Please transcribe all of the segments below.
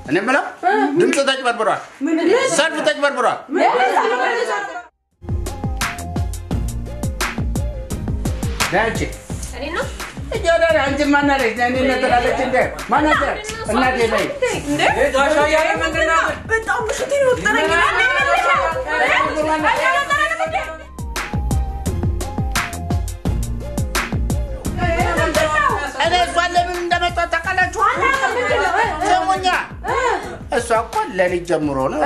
أنا ملا دم تاج بربرة سالف تاج بربرة ناجي أنا جانا عندي ما نريد يعني نتلاقى كده ما نقدر النادي لي إيه ده شايع من النادي بتقوم شتين وترى أنا أسوأ من دم تتكلم شو سموnya أسوأ كل اللي جمرونه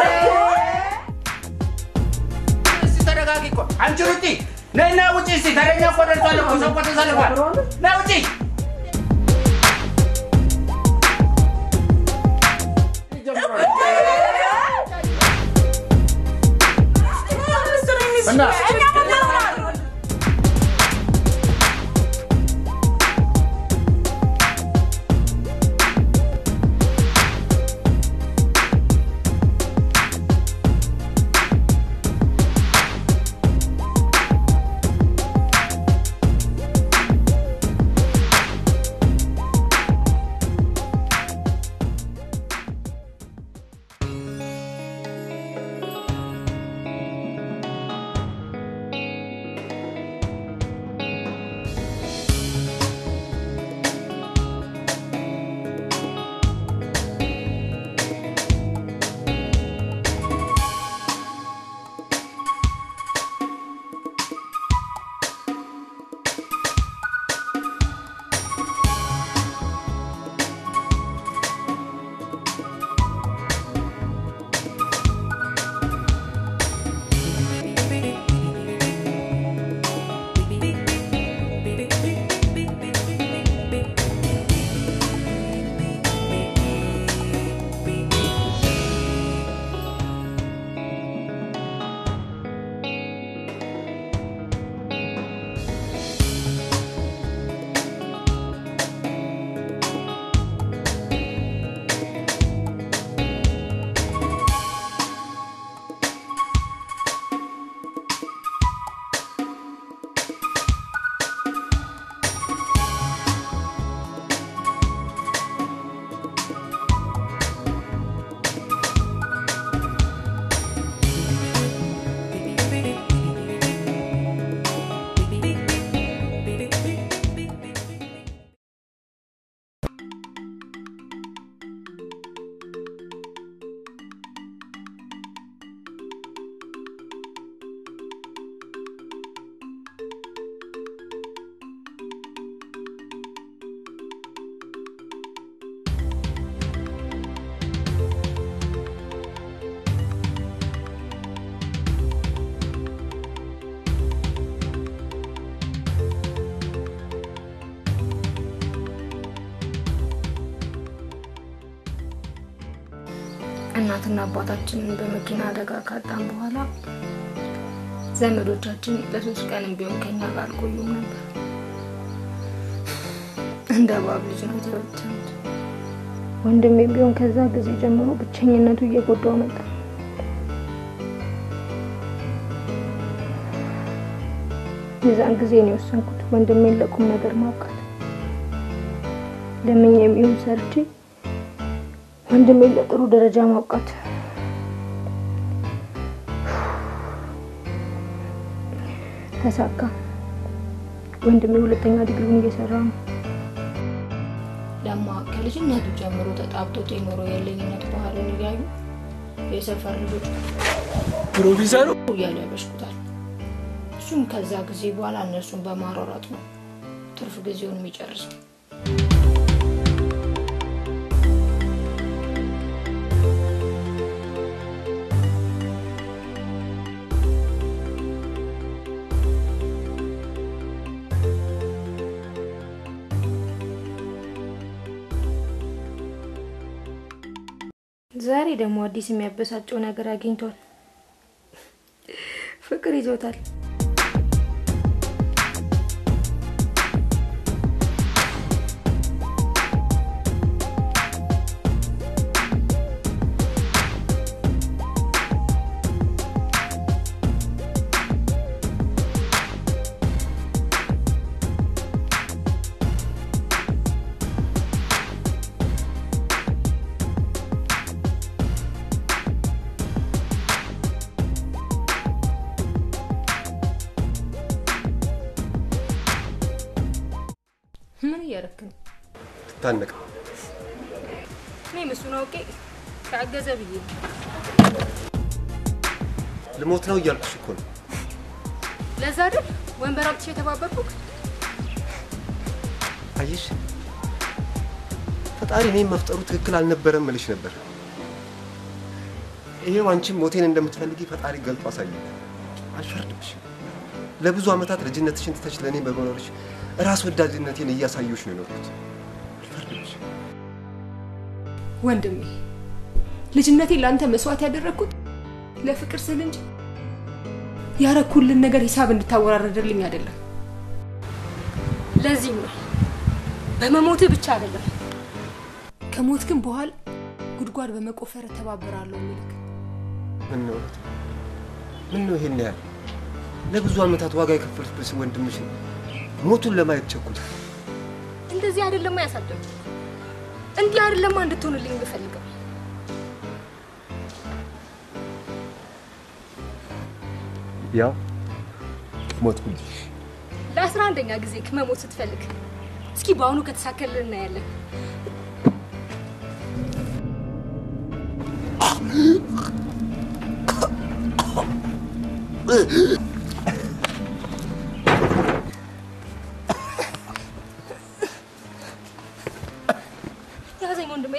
سيترجع كيكو أنشروتي نحن وجه سيترجع كودر سالو كوسو كودر سالو نا وجه benar እናትና አባታችን በመኪና አደጋ ካጣን በኋላ ዘመዶቻችን ለሶስት ቀን ቢሆን ከኛ ጋር ቆዩም ነበር እንደ ባብ ልጅ ነው ተወጥተን ወንድሜ ቢሆን ከዛ ጊዜ ጀምሮ ብቸኝነቱ እየጎዳው መጣ የዛን ጊዜ ነው ወሰንኩት ወንድሜን ለቁም ነገር ማብቃት ለምን የሚሆን ሰርቼ ወንድሜ ለጥሩ ደረጃ ማብቃት ተሳካ ወንድሜ ሁለተኛ ዲግሪውን እየሰራ ነው ለማ ከልጅነቱ ጀምሮ ተጣብጦት የኖረው የለኝነት ባህሉን ይያዩ የሰፈር ልጆች ፕሮፌሰሩ ያለበሽኩታል እሱም ከዛ ጊዜ በኋላ እነሱን በማራራት ነው ትርፍ ጊዜውን የሚጨርሰው ዛሬ ደግሞ አዲስ የሚያበሳጨው ነገር አግኝቷል ፍቅር ይዞታል እያረክ ነው ታነቀ እኔ መስሎኝ አውቄ ካገዘ ብዬ ለሞት ነው እያልኩሽ እኮ ነው ለዛ አይደል ወንበር አምጥቼ ተባበርኩክ አይሽ ፈጣሪ እኔን መፍጠሩ ትክክል አልነበረም መልሽ ነበር ይሄው አንቺም ሞቴን እንደምትፈልጊ ፈጣሪ ገልጦ አሳየኝ አልፈርድብሽ ለብዙ አመታት ልጅነትሽን ትተሽ ለኔ በመኖርሽ ራስ ወዳድነቴን እያሳየሁሽ ነው የኖርኩት አልፈርድብሽ ወንድሜ ልጅነቴ ላንተ መስዋዕት ያደረኩት ለፍቅር ስል እንጂ ያረኩልን ነገር ሂሳብ እንድታወራረድልኝ አይደለም ለዚህ ነው በመሞት ብቻ አይደለም ከሞት ግን በኋላ ጉድጓድ በመቆፈር ተባበራለሁ የሚልክ ምን ነው ይሄን ያህል ለብዙ አመታት ዋጋ የከፈልኩት ወንድምሽ ሞቱን ለማየት ቸኩል እንደዚህ አይደለም ያሳደው እንዴ አይደለም እንድትሆንልኝ በፈልገው ያው ሞትኩልሽ ለ11ኛ ጊዜ ከመሞት ስትፈልግ እስኪ ባውኑ ከተሳከለልና ያለን ያዘኝ ወንድሜ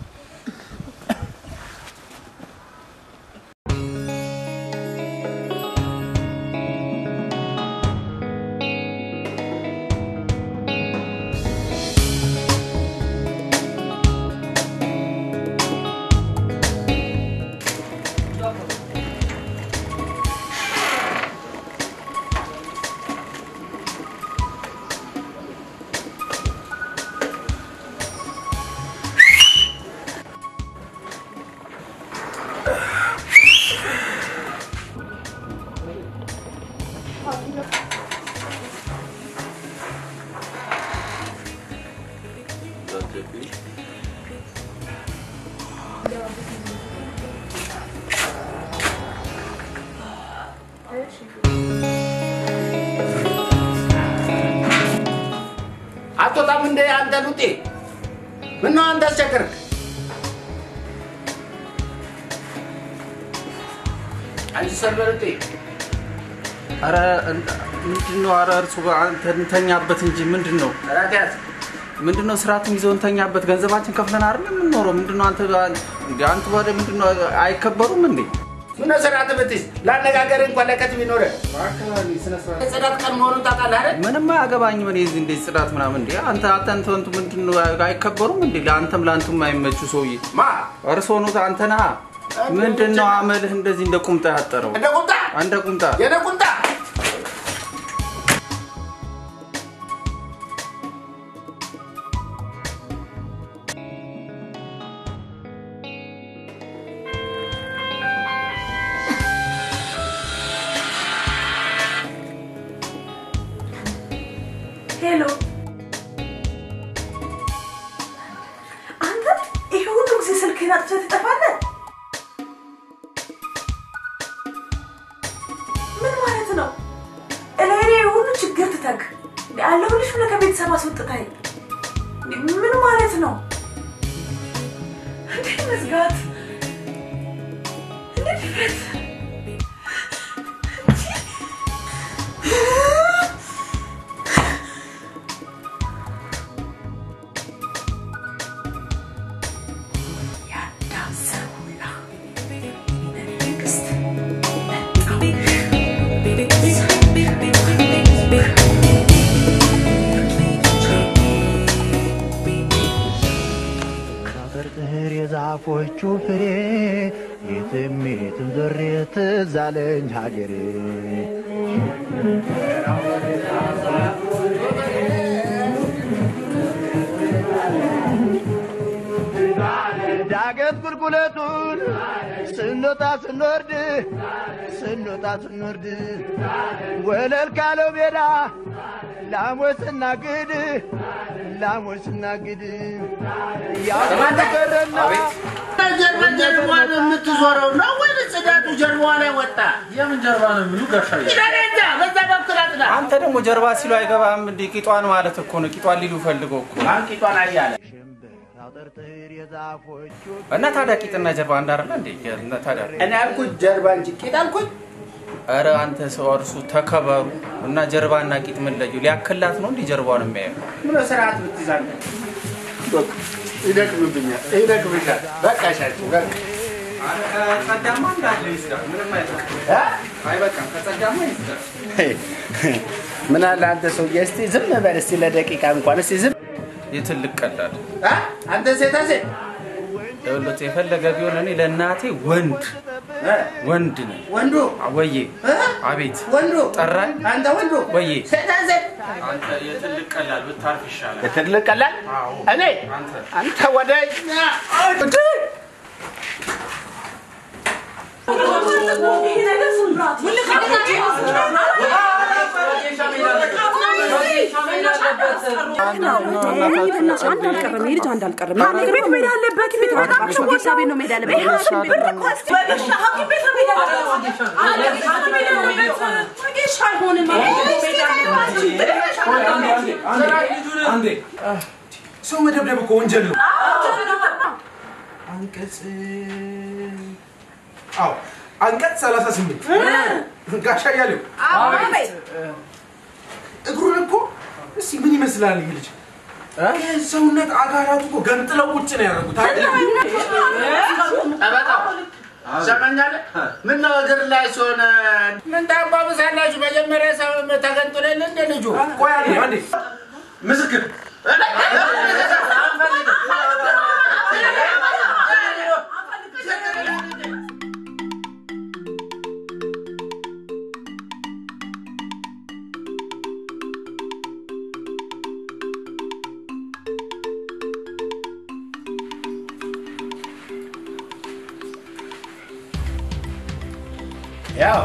አቶታም እንደ አንተ ሉጤ ምን ነው አንተ አስቸገርክ አንቺ ሰበረቴ አረ ምንድነው አረ እርሱ አንተ እንተኛበት እንጂ ምንድነው ራዳት ምንድነው ስራቱን ይዘውን ተኛበት ገንዘባችን ከፍለን አይደል የምንኖረው ምንድነው አንተ ወደ ምንድነው አይከበሩም እንዴ ምን ሰራተ በትስ ላነጋገር እንኳን ለከት ቢኖር አካባቢ ስነስርዓት ጽዳት ቀን መሆኑን ታውቃለህ አይደል ምንም አያገባኝ ምን ይዝ እንደ ጽዳት ምናምን እንዴ አንተ ምንድነው አይከበሩም እንዴ ለአንተም አይመቹ ሰውዬ ማ እርሶ ነው አንተና ምንድነው አመልህ እንደዚህ እንደ ቁምጣ ያጠረው እንደ ቁምጣ የኔ ቁምጣ Hello. አንተ ይሄ ሁሉ ጊዜ ስልክህን አጥፍተህ ትጠፋለህ? ምን ማለት ነው? እኔ ሁሉ ችግር ትተክ ያለሁልሽ ብለህ ከቤተሰብ አስወጥተኸኝ ምን ማለት ነው? እንዴ መዝጋት እንዴ ፍረት ዛፎቹ ፍሬ የትም ዘሬት ዛለኝ ሀገሬ ዳገት ቁልቁለቱን ስንወጣ ስንወርድ ወለል ካለው ሜዳ ላሞች ስናግድ ያማንቀረና ጀርባን የምትዞረው ነው ወይ ጽዳቱ ጀርባዋ ላይ ወጣ የምን ጀርባ ነው ምኑ ጋሻዬ ይላልኛ በዛ በኩል አንተ ደግሞ ጀርባ ሲሉ አይገባም እንዴ ቂጧን ማለት እኮ ነው ቂጧን ሊሉ ፈልገው እኮ ማን ቂጧን አያለ እና ታዲያ ቂጥና ጀርባ አንድ አይደል እንዴ እና ታዲያ እኔ አልኩት ጀርባ እንጂ ቂጥ አልኩት አረ አንተ ሰው እርሱ ተከበሩ እና ጀርባና ቂጥ ምን ለዩ ሊያከላት ነው እንዴ ጀርባውን የሚያየው ምን ስርዓት ብትይዛል በቃ ይደክምኛል በቃ ሻጭ በቃ ከጸዳማ እንዳለ ይስራ ምንም አይ በቃ ከጸዳማ ይስራ ምን አለ አንተ ሰው እስቲ ዝም በል እስቲ ለደቂቃ እንኳን እስቲ ዝም የትልቅ ቀላል አንተ ሴታሴ ደውሎት የፈለገ ቢሆን እኔ ለእናቴ ወንድ ነኝ ወንዱ ወዬ አቤት ወንዱ ጠራኝ አንተ ወንዱ ወዬ ሴታሴ አንተ የትልቅ ቀላል ብታርፍ ይሻላል የትልቅ ቀላል እኔ አንተ ወደኛ ይሄ ነገር ስምራት ሰው መደብደብ እኮ ወንጀል ነው አንቀጽ አው አንቀጽ 38 ጋሻ ያለው አቤት እግሩን እኮ እሺ ምን ይመስላል ይልጅ ሰውነት አጋራቱ እኮ ገንጥለው ቁጭ ነው ያደረጉት አይደል አባታው ሰማኛለ ምን ነው እግር ላይ ሶነ ምን ታባብሳላችሁ መጀመሪያ ሰው ተገንጥለል እንደ ልጁ ቆይ አንዴ ምስክር ያው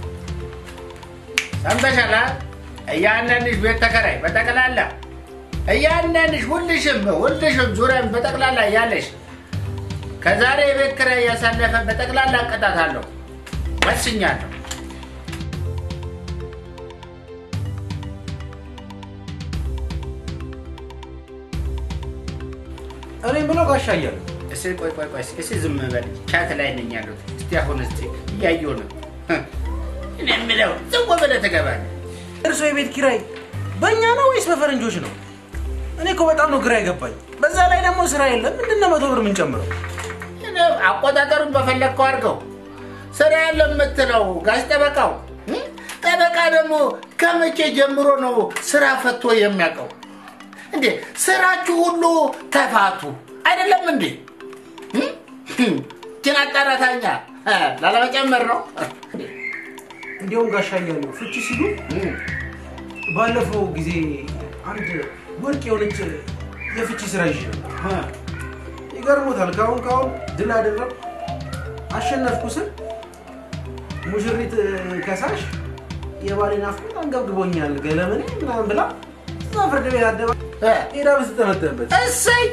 ሰምተሻላ እያንዳንድሽ ቤት ተከራይ በጠቅላላ እያንዳንድሽ ሁልሽም ዙሪያን በጠቅላላ ያለሽ ከዛሬ የቤት ኪራይ ያሳለፈ በጠቅላላ አቀጣታለሁ ወስኛለሁ እኔ ብለው ጋሻ ያለው እስኪ ቆይ እስኪ ዝም በል ቻት ላይ ነኝ ያሉት እስቲ አሁን እስቲ እያየሁ ነው እኔ የምለው ዝም ብለህ ትገባለህ እርሶ የቤት ኪራይ በእኛ ነው ወይስ በፈረንጆች ነው እኔ እኮ በጣም ነው ግራ የገባኝ በዛ ላይ ደግሞ ስራ የለም ምንድነው 100 ብር ምን ጨምረው አቆጣጠሩን በፈለግከው አድርገው ስራ የለም የምትለው ጋሽ ጠበቃው ጠበቃ ደግሞ ከመቼ ጀምሮ ነው ስራ ፈቶ የሚያውቀው እንዴ ስራችሁ ሁሉ ተፋቱ አይደለም እንዴ ኪና አጣራታኛ ላለመጨመር ነው እንዲያውም ጋሻ ያለው ፍቺ ሲሉ ባለፈው ጊዜ አንድ ወርቅ የሆነች የፍቺ ስራ ይዤ ይገርሞታል ካሁን ድል አደረኩ አሸነፍኩ ስል ሙሽሪት ከሳሽ የባሌን አፍቆት አንገብግቦኛል ገለመኔ ምናምን ብላ ፍርድ ቤት አደባ ሄዳ ብትተመተበት እሰይ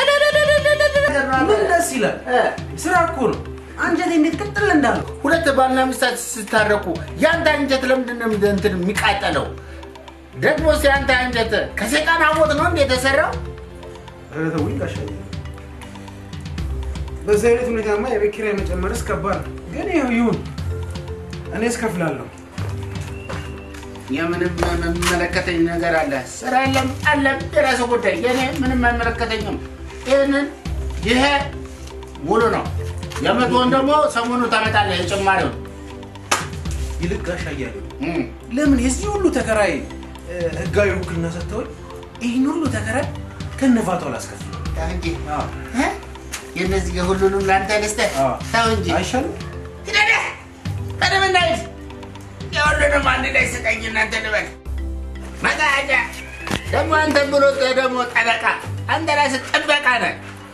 ምን ደስ ይላል ስራ እኮ ነው አንጀቴ እንዴት ቅጥል እንዳለው ሁለት ባልና ሚስት ሲታረቁ ያንተ አንጀት ለምንድን ነው እንትን የሚቃጠለው ደግሞ ሲያንተ አንጀት ከሰይጣን አሞት ነው እንዴ የተሰራው ረተውኝ ጋሻ በዛይነት ሁኔታማ የቤት ኪራይ መጨመርስ ከባድ ነው ግን ይሁን እኔ እስከፍላለሁ የምንም መመለከተኝ ነገር አለ ስራ አለም የራሱ ጉዳይ የኔ ምንም አይመለከተኝም ይሄ ሙሉ ነው የመቶን ደግሞ ሰሞኑ ታመጣለህ የጭማሪው ይልቅ ጋሻ ያለው ለምን የዚህ ሁሉ ተከራይ ህጋዊ ውክልና ሰጥተው ይሄን ሁሉ ተከራይ ከነፋታው ላስከፍል እንጂ የነዚህ ሁሉንም ላንተ ለስተ ታው እንጂ አይሻልም ትደደ ታደምናይ ያወለደም አንድ ላይ ስጠኝ እናንተ ልበል ማታጃ ደግሞ አንተ ብሎ ደግሞ ጠበቃ አንተ ራስ ጠበቃ ነህ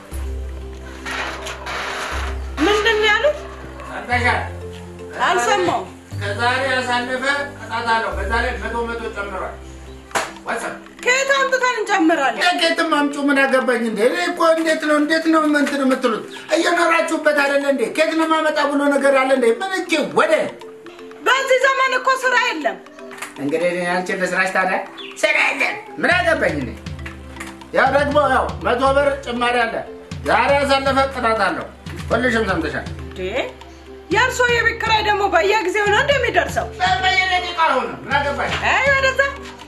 ምንድን ነው ያሉት አንተሻ አልሰማው ከዛሬ ያሳለፈ ቀጣጣለው በዛሬ 100 ጨምሯል ወሰን ከየት አምጥተን እንጨምራለን ከየትም አምጪው ምን አገባኝ እንዴ እኔ እኮ እንዴት ነው እንትን የምትሉት እየኖራችሁበት አይደለ እንዴ ከየት ነው ማመጣ ብሎ ነገር አለ እንዴ ምን እቺ ወደ በዚህ ዘመን እኮ ስራ የለም እንግዲህ አንቺ ለስራሽ ታዲያ ሰላም ምን አገባኝ ነኝ ያው ደግሞ ያው 100 ብር ጭማሪ አለ ዛሬ ያሳለፈ ቅጣት አለው ሁልሽም ሰምተሻል ያርሶ የቤት ኪራይ ደግሞ በየጊዜው ነው እንደሚደርሰው በየደቂቃው ነው ምን አገባኝ አይ ወደዛ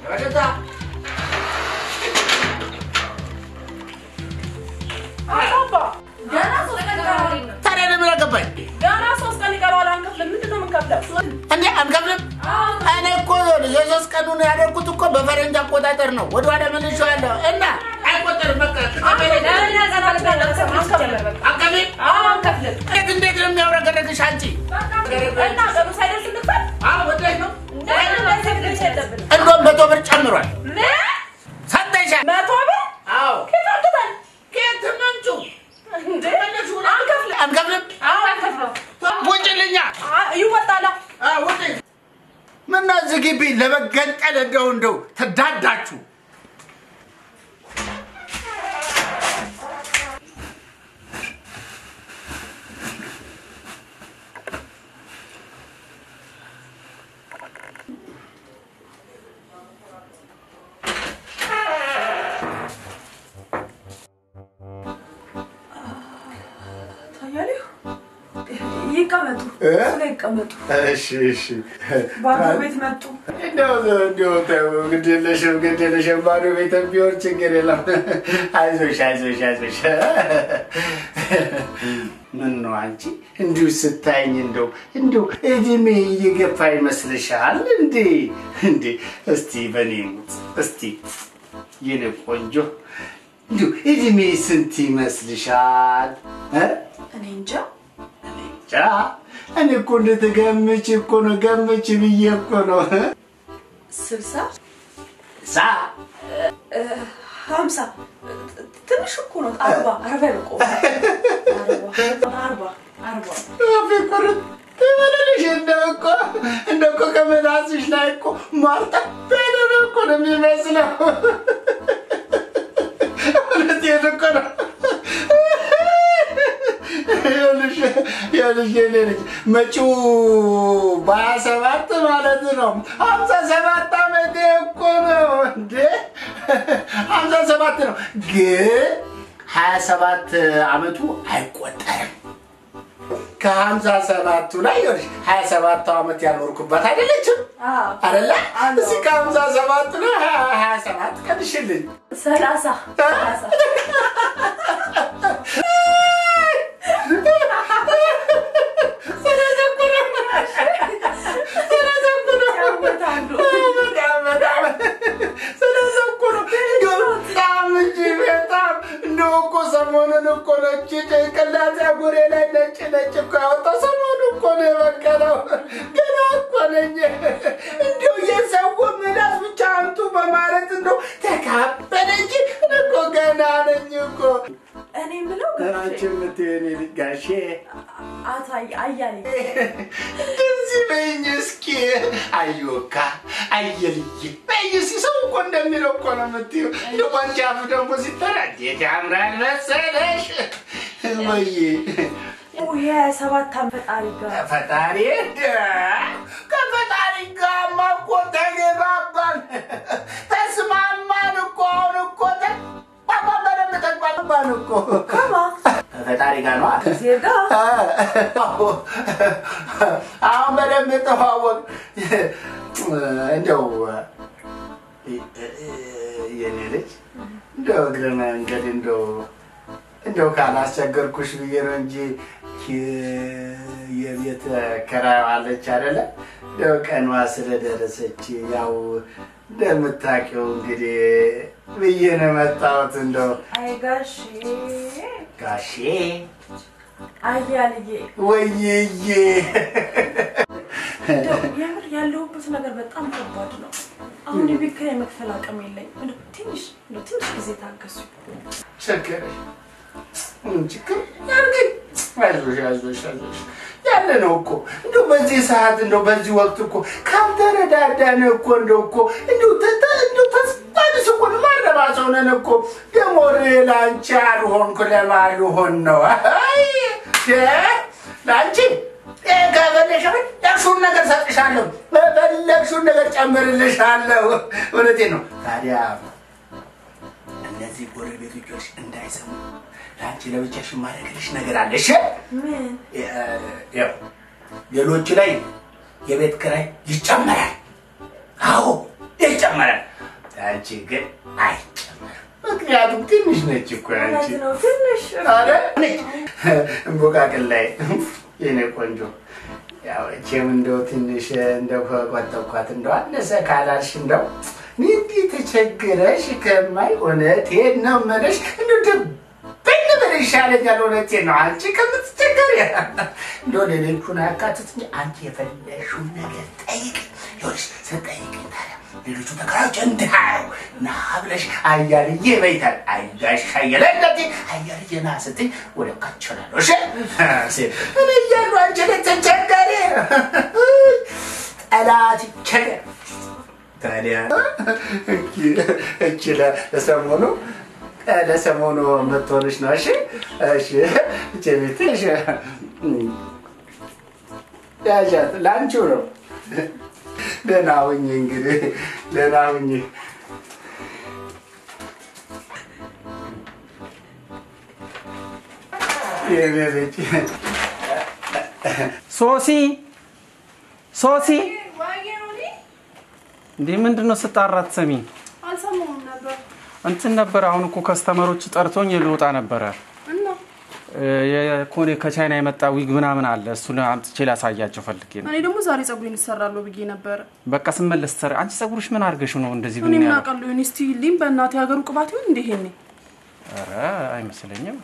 አባ ገና 3 ቀን ይቀራል ታዲያ ምን አገባኝ ገና 3 ቀን ይቀራል አንከፍልም ምንድን ነው የምንከፍለው እንዴ አንከፍልም እኔ እኮ የ3 ቀኑን ያደረኩት እኮ በፈረንጅ አቆጣጠር ነው ወደ ኋላ መልሼዋለሁ እና አይቆጠርም በቃ አንከፍልም እንዴት ነው የሚያወራገረግሽ አንቺ እና ገሩ ሳይደርስ እንክፈል ወደሽ ነው እንደውም 100 ብር ጨምሯል ሰጠሻ 100 ብር አዎ ከታጥተን ከትመንጩ እንዴ አንከፍልም ወጭልኛ ይወጣላ ወጭ ምን አዝግቢ ለመገንጠል እንደው ተዳዳችሁ ይቀመጡ እሺ ባዶ ቤት መጡ እንደው ግዴለሽም ባዶ ቤት ቢሆን ችግር የለም አይዞሽ ምን ነው አንቺ እንዲሁ ስታይኝ እንደው እድሜ እየገፋ ይመስልሻል እንዴ እስቲ በኔ ሙት እስቲ የኔ ቆንጆ እንደው እድሜ ስንት ይመስልሻል እኔ እንጃ እኔ እኮ እንደተገመች እኮ ነው ገመች ብዬ እኮ ነው 60 50 ትንሽ እኮ ነው 40 ነው ቆ 40 አፍቁርት ተመለሽ እንደኮ ከመላስሽ ላይ እኮ ማርታ በደረ እኮ ነው የሚመስለው ወለቴ እኮ ነው ያልሽ መጪው በ27 ማለት ነው 57 ዓመት እኮ ነው እንዴ 57 ነው ግን 27 ዓመቱ አይቆጠርም ከ57ቱ ላይ 27 ዓመት ያልወርኩበት አይደለችም አይደለ እዚህ ከ57 ላይ 27 ቀንሽልኝ 30 ሰሞኑን እኮ ነጭ ጭንቅላት ጉሬ ላይ ነጭ እኮ ያወጣ ሰሞኑን እኮ ነው የበቀለው ገና እኮ ነኝ እንደው የሰው ምላስ ብቻ አንቱ በማለት እንደው ተካበለ እንጂ እኮ ገና ነኝ እኮ እኔ ምለው አንቺ ምትኔ ልጋሼ አያሌ እንደዚህ በይኝ እስኪ አዮካ አየልዬ በይኝ ሰው እኮ እንደሚለው እኮ ነው የምትይው እንደው አንቺ አፍ ደግሞ ሲተራጅ ያምራል መሰለሽ ወይ የ7 ፈጣሪ ከፈጣሪ ጋር ማቆ ተገባባን ተስማማን እኮ አሁን እኮ ተግባባን እኮ ፈጣሪ ጋር ነው ዜጋ አሁን በደንብ ተዋወቅ እንደው የኔ ልጅ እንደው እግረ መንገድ እንደው ካላስቸገርኩሽ ብዬ ነው እንጂ የቤት ኪራይ አለች አይደለ እንደው ቀኗ ስለደረሰች ያው እንደምታውቂው እንግዲህ ብዬ ነው መጣሁት እንደው አይ ጋሼ አያልዬ ወይዬ የምር ያለሁበት ነገር በጣም ከባድ ነው አሁን የቤት ኪራይ መክፈል አቅም የለኝም ትንሽ ጊዜ ታገሱ ቸገረሽ ችግር ያርገኝ አይዞሽ ያለ ነው እኮ እንደው በዚህ ሰዓት እንደው በዚህ ወቅት እኮ ካልተረዳዳን እኮ እንደው ተስፋ እኮ ማረባሰው ነን እኮ ደግሞ ላንቺ አልሆንኩ ለማልሆን ነው አይ ላንቺ ከበለሽ ለሹን ነገር ሰጥሻለሁ በበለሽ የፈለግሽውን ነገር ጨምርልሻለሁ እውነቴን ነው ታዲያ እነዚህ ጎረቤቶች እንዳይሰሙ ላንቺ ለብቻሽ ማረግልሽ ነገር አለሽ ምን ያው ሌሎች ላይ የቤት ኪራይ ይጨመራል አዎ ይጨመራል አንቺ ግን አይጨመርም ምክንያቱም ትንሽ ነች እኮ አንቺ ነው ትንሽ አረ እንቦቃቅል ላይ የኔ ቆንጆ ያው እቺም እንደው ትንሽ እንደው ቆጠቋት እንደው አነሰ ካላልሽ እንደው ንዲ ተቸግረሽ ከማይ እውነቴን ነው የምልሽ እንደው በልበልሽ ያለኛል እውነቴን ነው አንቺ ከምትቸገሪ እንደው ሌሎቹን አካትት አንቺ የፈለግሽውን ነገር ጠይቅ ይኸውልሽ ስጠይቅኝ ታዲያ ሌሎቹ ተከራጭ እንዳው ና ብለሽ አያልዬ በይታል አያሽ አያለለቲ አያልዬ ና ስትይ ወደ ካቸላሎ እሺ እኔ ያሉ አንቺ ለተቸገሪ ጠላት ቸገር ታዲያ እቺ ለሰሞኑ መጥቶልሽ ነው እሺ እሺ እቺ ቤትሽ ያጃት ላንቺው ነው ደህና ሁኚ እንግዲህ ደህና ሁኚ የቤት ሶሲ እንዴ ምንድነው ስጣራት ሰሚ አልሰማሁም ነበር እንትን ነበር አሁን እኮ ከስተመሮች ጠርቶኝ ልወጣ ነበር እና የኮኔ ከቻይና የመጣ ዊግ ምናምን አለ እሱን አምጥቼ ላሳያቸው ፈልጌ ነው እኔ ደግሞ ዛሬ ጸጉሬን እሰራለሁ ብዬ ነበር በቃ ስመለስ ሰር አንቺ ጸጉርሽ ምን አርገሽ ነው እንደዚህ ምን ያለው እኔ ማቀለው ዩኒስቲ ሊም በእናቴ ሀገሩ ቅባት ይሁን እንደ ይሄኔ አረ አይመስለኝም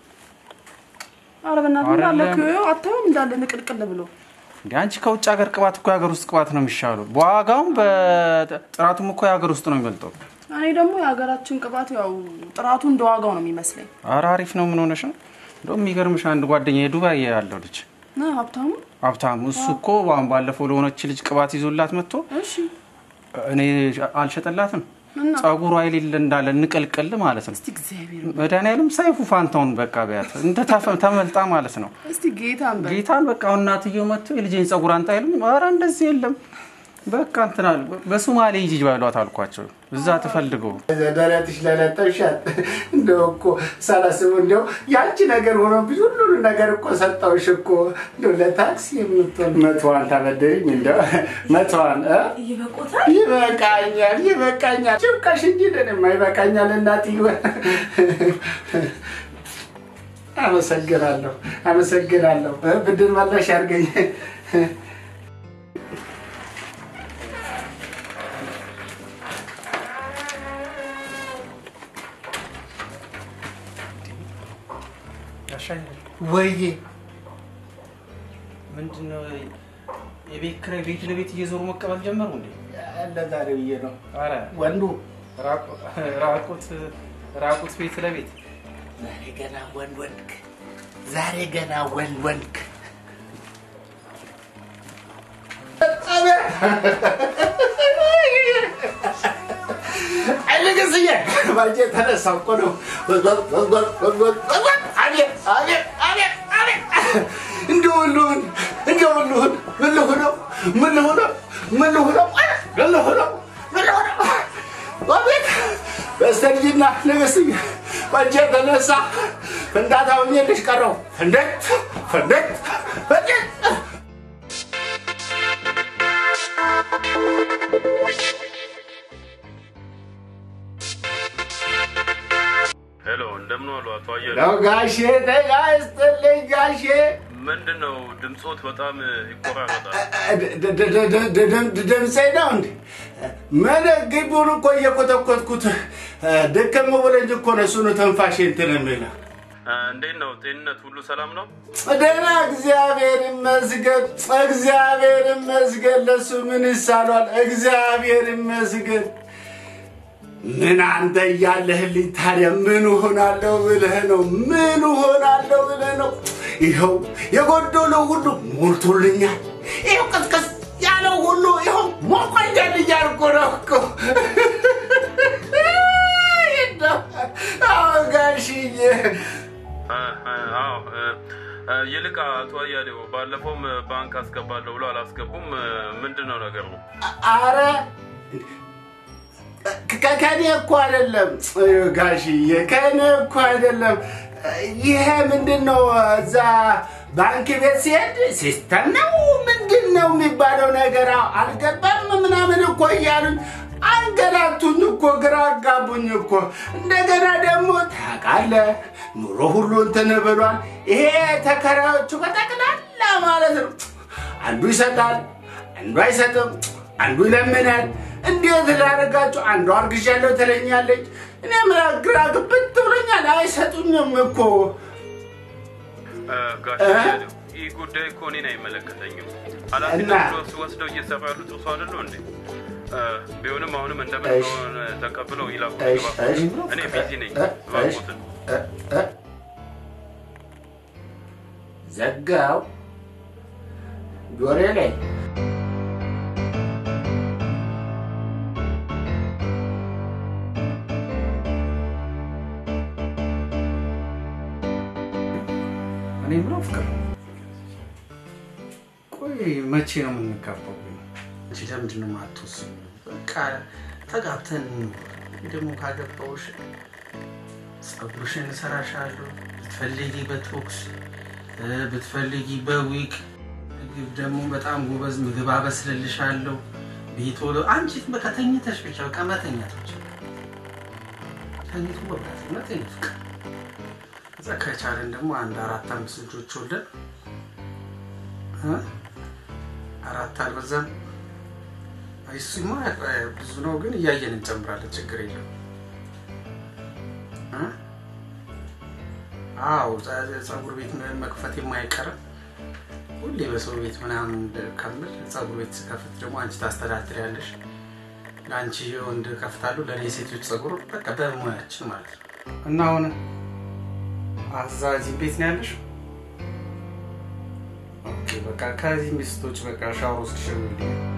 አረ በእናትህ እንዳለከው አታውም እንዳለ ንቅልቅል ብሎ እንዴ አንቺ ከውጭ ሀገር ቅባት እኮ ሀገር ውስጥ ቅባት ነው የሚሻለው በዋጋውም በጥራቱም እኮ ሀገር ውስጥ ነው የሚበልጠው እኔ ደግሞ የሀገራችን ቅባት ያው ጥራቱ እንደዋጋው ነው የሚመስለኝ አረ አሪፍ ነው ምን ሆነሽ ነው እንደውም የሚገርምሽ አንድ ጓደኛዬ ዱባይ ያለው ልጅ ሀብታሙ እሱ እኮ ባለፈው ለሆነች ልጅ ቅባት ይዞላት መጥቶ እሺ እኔ አልሸጠላትም ጸጉሩ አይልል እንዳለ ንቀልቀል ማለት ነው እስቲ እግዚአብሔር መዳንያለም ሳይፉ ፋንታውን በቃ ቢያት እንደ ተመልጣ ማለት ነው እስቲ ጌታን በቃ እናትየው መጥቶ የልጄን ጸጉር አንተ አይልም ኧረ እንደዚህ የለም በቃ እንትናል በሶማሌ ይጅ ባሏት አልኳቸው እዛ ተፈልገው ዘዳራትሽ ለለጠሻት እንደውኮ ሳላስብ እንደው ያቺ ነገር ሆኖ ብዙ ሁሉ ነገር እኮ ሰጣውሽ እኮ እንደው ለታክሲ የምትል መቷን ታበደኝ እንደው መቷን ይበቃኛል ጭብቃሽ እንጂ ለኔም አይበቃኛል እናትዬ አመሰግናለሁ ብድር መላሽ አድርገኝ ወይዬ ምንድነው የቤት ኪራይ ቤት ለቤት እየዞሩ መቀበል ጀመሩ እንዴ ለዛሬ ብዬ ነው አረ ወንዱ ራቁት ቤት ለቤት ዛሬ ገና ወንድ አይለገስዬ ባጄ ተነሳው እኮ ነው አቤት እንደውሉን ምን ልሆነው አቤት በስተርጅና ለገስዬ ባጄ ተነሳ ፍንዳታው ልጅ ቀረው ፈንደት ሄሎ እንደምን ዋሉ አቶ አየለ ነው ጋሼ ተጋስተልኝ ጋሼ ምንድነው ድምጾት በጣም ይቆራረጣል ድምጼ ነው እንዴ ምን ግቡን እኮ እየቆጠቆጥኩት ደከም ብለኝ እኮ ነው እሱን ተንፋሽ እንትን የሚለው እንዴት ነው ጤንነት ሁሉ ሰላም ነው ደህና እግዚአብሔር ይመስገን ለሱ ምን ይሳላል እግዚአብሔር ይመስገን ምን አንተ ያለህልኝ ታዲያ ምን ሆናለው ብለህ ነው ይኸው የጎደለው ሁሉ ሞልቶልኛል ይኸው ቀስቀስ ያለው ሁሉ ይኸው ሞቆኛል እያልኩ ነው እኮ ጋሽዬ ይልቅ አቶ አያሌው ባለፈውም ባንክ አስገባለሁ ብሎ አላስገቡም ምንድነው ነገሩ? አረ ከኔ እኮ አይደለም ጋሽዬ ከኔ እኮ አይደለም ይሄ ምንድነው እዛ ባንክ ቤት ሲሄድ ሲስተም ነው ምንድነው የሚባለው ነገር አልገባም ምናምን እኮ እያሉኝ አንገላቱኝ እኮ ግራ አጋቡኝ እኮ እንደገና ደግሞ ታውቃለህ ኑሮ ሁሉ እንትን ብሏል ይሄ ተከራዮቹ በጠቅላላ ማለት ነው አንዱ ይሰጣል አንዱ አይሰጥም አንዱ ይለምናል እንዴት ላደርጋችሁ አንዱ አርግዣለሁ ትለኛለች እኔ ግራ ግብት ብሎኛል አይሰጡኝም እኮ ጋሽ ይሄ ጉዳይ እኮ እኔን አይመለከተኝም ኃላፊነቱን ወስደው እየሰሩ ያሉት እርሱ አይደሉ እንዴ ቢሆንም አሁንም እንደምንሆን ተቀብለው ይላኩ እኔ ቢዚ ነኝ ባንኩትን ዘጋው ጆሬ ላይ እኔ ብሎ ፍቅር ቆይ መቼ ነው የምንጋባው? እሺ ለምንድን ነው የማትወስኝ? በቃ ተጋብተን ደግሞ ካገባውሽ ጸጉርሽን እሰራሻለሁ ብትፈልጊ በቶክስ ብትፈልጊ በዊክ ደግሞ በጣም ጎበዝ ምግብ አበስልልሻለሁ ቤቶሎ አንቺ በቃ ተኝተሽ ብቻ በቃ መተኛት ብቻ ተኝቶ በቃ መተኛት ዘካቻለን ደግሞ አንድ 4-5 ልጆች ወልደን አራት አልበዛም አይሱማ ብዙ ነው ግን ያየን እንጨምራለን ችግር የለም አው ጸጉር ቤት መክፈት የማይቀር ሁሌ በሰው ቤት ምናምን ከመል ጸጉር ቤት ከፍት ደግሞ አንቺ ታስተዳድሪያለሽ ላንቺ ወንድ ከፍታሉ ለኔ ሴቶች ጸጉር በቃ በሙያችን ማለት ነው እና አሁን አዛዚ ቤት ነው ያለሽ ኦኬ በቃ ከዚህ ሚስቶች በቃ ሻወር ውስጥ ሸውልኝ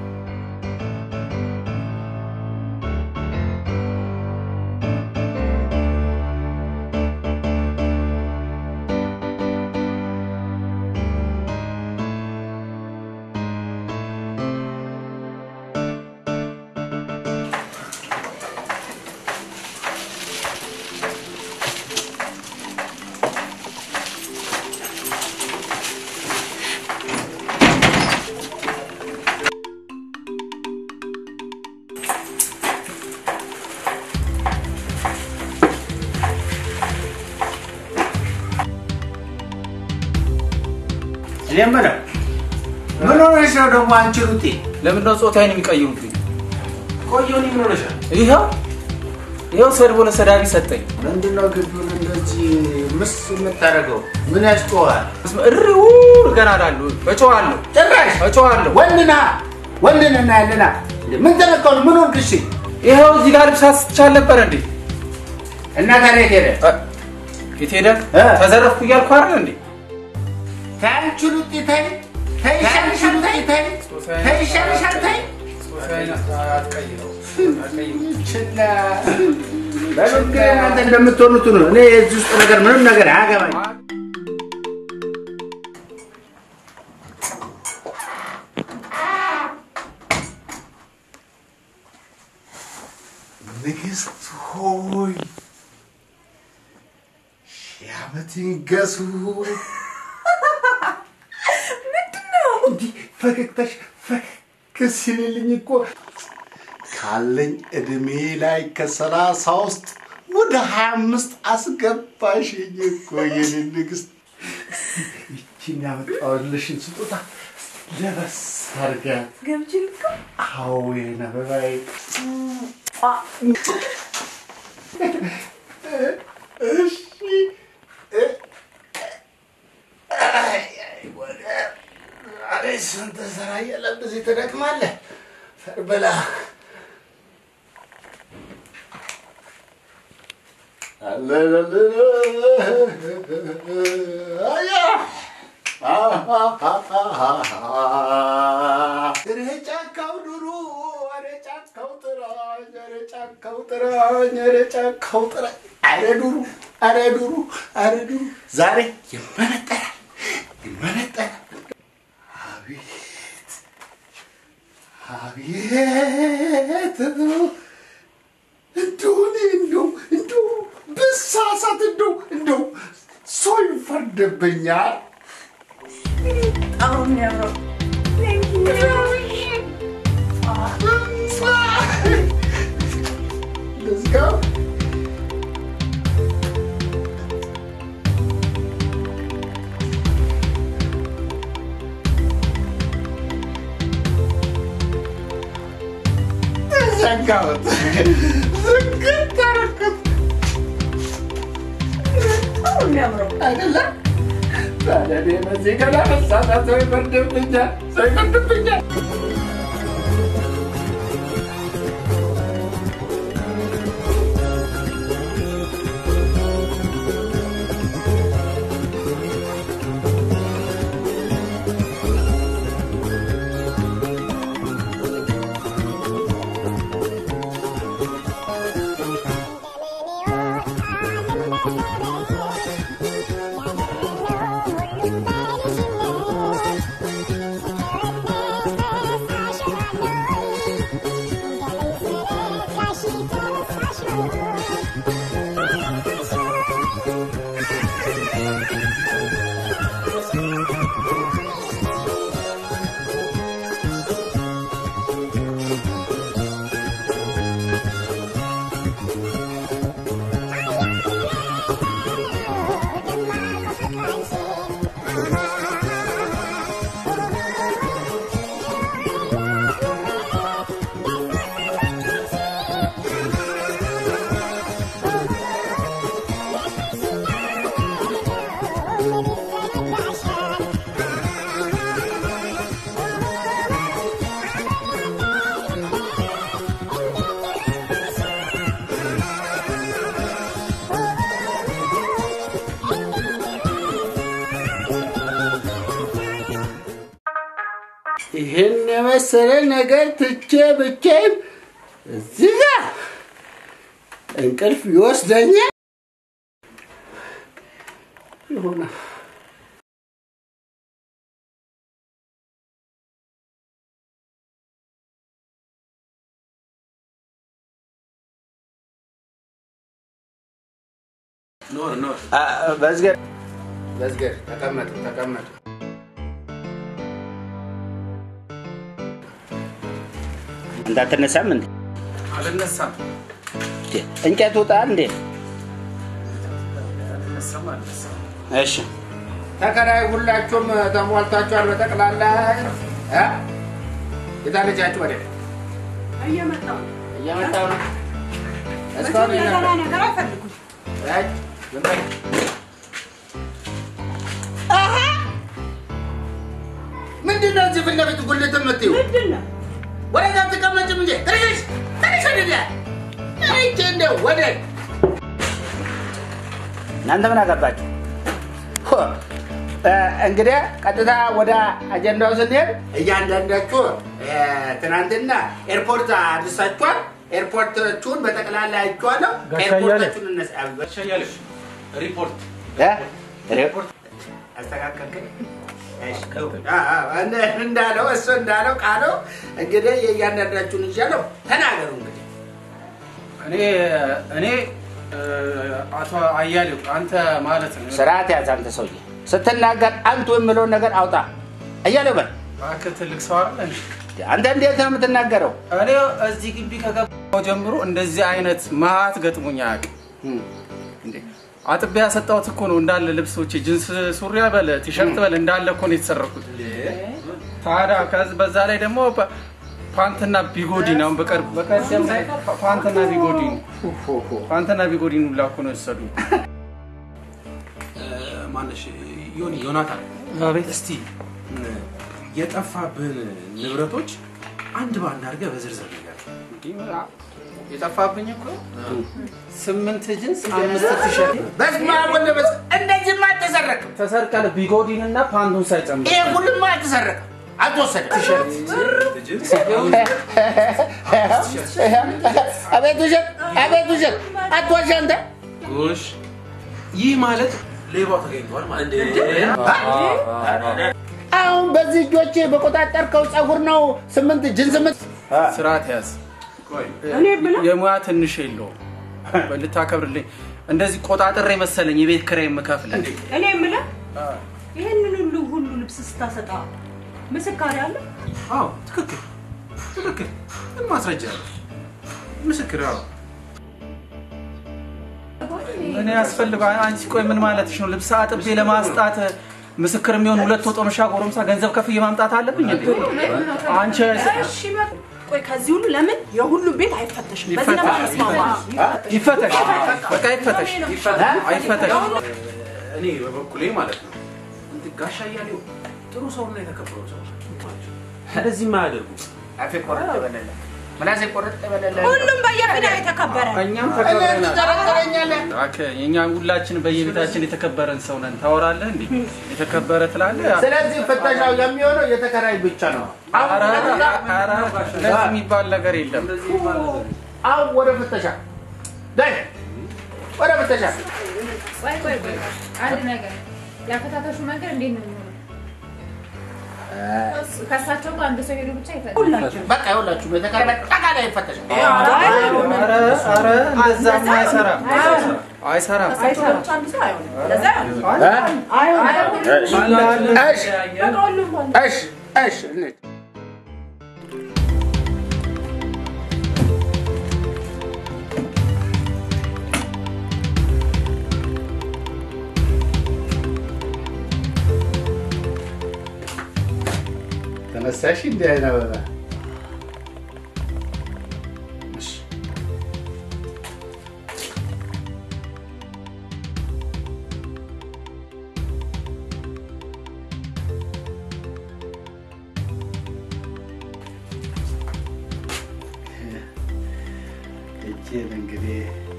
ለምን ምን ሆነሽ ነው ደግሞ አንቺ ሩቲ ለምን ነው ጾታዬን የሚቀይሩብኝ ቆየውኝ ምን ሆነሽ ይሄው ሰድቦ ለሰዳቢ ሰጠኝ ምንድነው ግዱን እንደዚህ ምስ የምታረገው ምን ያስጨዋል እሪው ገናዳሉ በጨዋለሁ ጭራሽ በጨዋለሁ ወንድና ያለና ምን ተነካው ምን ሆንክሽ ይሄው እዚህ ጋር ልብሳት ቻል ነበር እንዴ እና ታዲያ ሄደ ተዘረፍኩ እያልኩ አይደል እንዴ ታንቹሉት ይታይ አትቀይረው ችላ በልግና አንተ እንደምትሆኑት ነው እኔ እዚህ ውስጥ ነገር ምንም ነገር አያገባኝ ንግስት ሆይ ያመትን ገሱ ፈገግታሽ ፈከሲልኝ እኮ ካለኝ እድሜ ላይ ከ30 ውስጥ ወደ 25 አስገባሽኝ እኮ የኔ ንግስት ይቺን ያመጣሁልሽን ስጦታ ለበስ አድርጊያት ገብቼልኩ አዎ የነበረይ እሺ ስንት ስራ እያለብህ ትደክማለህ ፈርበላ ጫካው ዱሩ ጫካው ጥራ ጫካው ጥራ ዱሩ ዛሬ ይመነጠራል ይመነጠል አቤት አቤት እንደው ብሳሳት እንደው ሰው ይፈርድብኛል አሁን ያው Let's go. ዘጋሁት ዝግት አደረኩት አሁን ያው አይደለም ታዲያ እኔ በዚህ ገና መሳሳት ሰው ይፈርድብኛል ይሄን የመሰለ ነገር ትቼ ብቻዬን እዚህ ጋር እንቅልፍ ይወስደኛል ይሆናል ኖር በዝገር ተቀመጡ እንዳትነሳም እንዴ አልነሳም እንጨት ውጣ እንዴ እሺ ተከራይ ሁላችሁም ተሟልታችኋል በጠቅላላ የታለቻችሁ ወደ እየመጣው ነው እስካሁን ነገር አፈልጉ ምንድነው እዚህ ፊት ለፊት ጉልት የምትይው ምንድነው ወደዛ ተቀመጭም እንጂ ትንሽ ወደዛ እኔ እንደው ወደ እናንተ ምን አገባችሁ እንግዲህ ቀጥታ ወደ አጀንዳው ስንሄድ እያንዳንዳችሁ ትናንትና ኤርፖርት አድርሳችኋል ኤርፖርቶቹን በጠቅላላ አይቼዋለሁ ኤርፖርቶቹን ጋሻያለሽ ሪፖርት አስተካከልከኝ እንዳለው እሱ እንዳለው ቃለው እንግዲህ የእያንዳንዳችሁን ይዣለሁ ተናገሩ እንግዲህ እኔ አቶ አያሌው አንተ ማለት ነው ስርዓት ያዝ አንተ ሰውዬ ስትናገር አንተ የምለውን ነገር አውጣ አያሌው በል እባክህ ትልቅ ሰው አይደል አንተ እንዴት ነው የምትናገረው እኔ እዚህ ግቢ ከገባሁ ጀምሮ እንደዚህ አይነት ማት ገጥሞኝ አያውቅም እንዴ አጥቢያ ሰጣሁት እኮ ነው እንዳለ ልብሶች ጂንስ ሱሪ በለ ቲሸርት በለ እንዳለ እኮ ነው የተሰረኩት ታዲያ በዛ ላይ ደግሞ ፓንትና ቢጎዲ ነው በቀደም ላይ ፓንትና ቢጎዲ ነው ላኩ ነው የሰዱ ማነሽ ዮናታን አቤት እስቲ የጠፋብን ንብረቶች አንድ ባንድ አድርገህ በዝርዝር ነገር የጠፋብኝ እኮ 8 ጂንስ 5 ቲሸርት በስማ ወለበስ እንደዚህ ማ ተሰርቀለ ቢጎዲንና ፓንቱን ሳይጨምር ይሄ ሁሉም ተሰረቀ አትወሰደ ቲሸርት አቤት ውሸት አትዋሽ አንተ ጎሽ ይህ ማለት ሌባው ተገኝቷል ማለት አሁን በዚህ እጆቼ በቆጣጠርከው ጸጉር ነው 8 ጅንስ ስርዓት ያዝ። የሙያ ትንሽ የለውም ልታከብርልኝ እንደዚህ ቆጣጥሬ መሰለኝ የቤት ኪራይ የምከፍል እኔ የምልህ ይሄንን ሁሉ ልብስ ስታሰጣ ምስክር አለ? አዎ ትክክል ምን ማስረጃ አለ? ምስክር አዎ እኔ ያስፈልጋል። አንቺ ቆይ ምን ማለትሽ ነው? ልብስ አጥቤ ለማስጣት ምስክር የሚሆን 2 ወጦምሻ ጎረምሳ ገንዘብ ከፍዬ ማምጣት አለብኝ እንዴ? አንቺ እሺ ቆይ ከዚህ ሁሉ ለምን የሁሉም ቤት አይፈተሽም? በዚህ ነው ማስማማ ይፈተሽ። በቃ ይፈተሽ። አይፈተሽ። እኔ በበኩሌ ማለት ነው ጋሻ ያለው ጥሩ ሰው ነው የተከበረው ሰው እንደዚህ ማያደርጉ አፌ ቆረጥ በለለ መላሴ ቆረጥ በለለ ሁሉም በየፊና የተከበረ እኛም ተከበረናል። ኦኬ እኛም ሁላችን በየቤታችን የተከበረን ሰው ነን። ታወራለህ እንዴ? የተከበረ ትላለህ። ስለዚህ ፍተሻው የሚሆነው የተከራይ ብቻ ነው። አራ ለዚህ የሚባል ነገር የለም። አው ወደ ፍተሻ ዳይ ወደ ፍተሻ ቆይ አንድ ነገር ያፈታተሹ ነገር እንዴት ነው የሚሆነው? ከሳቸው ጋር አንድ ሰው ሄዶ ብቻ ይፈታል። በቃ ይኸውላችሁ የተከራይ ጠቃላ ይፈተሻል። አረ እንደዛም አይሰራም። እሺ ተነሳሽ እንዴ አይናበባ እጄን እንግዲህ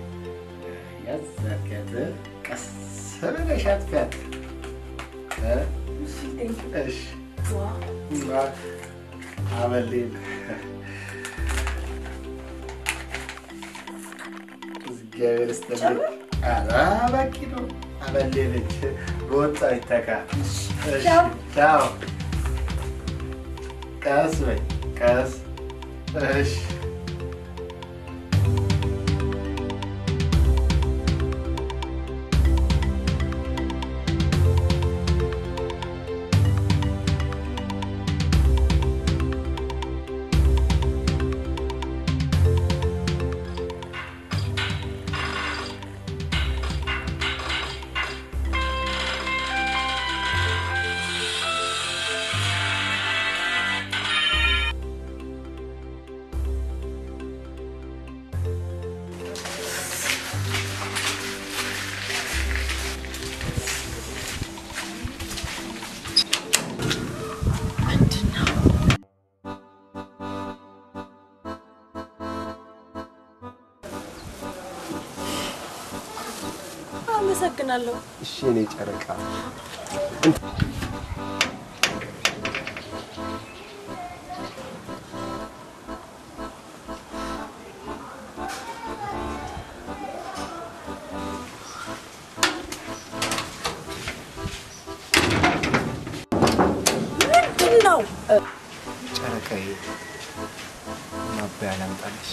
ያዘከተ ቀስ ብለሽ አጥፊያት። እሺ አበሌን እግዚአብሔር ይስጥልኝ። ኧረ በቂ ነው። አበሌነች በወጣ ይተካ። ቻው። ቀስ በይ ቀስ። እሺ አመሰግናለሁ። እሺ እኔ ጨረቃ ምንድነው? ጨረቃዬ ማባያ ላምጣልሽ።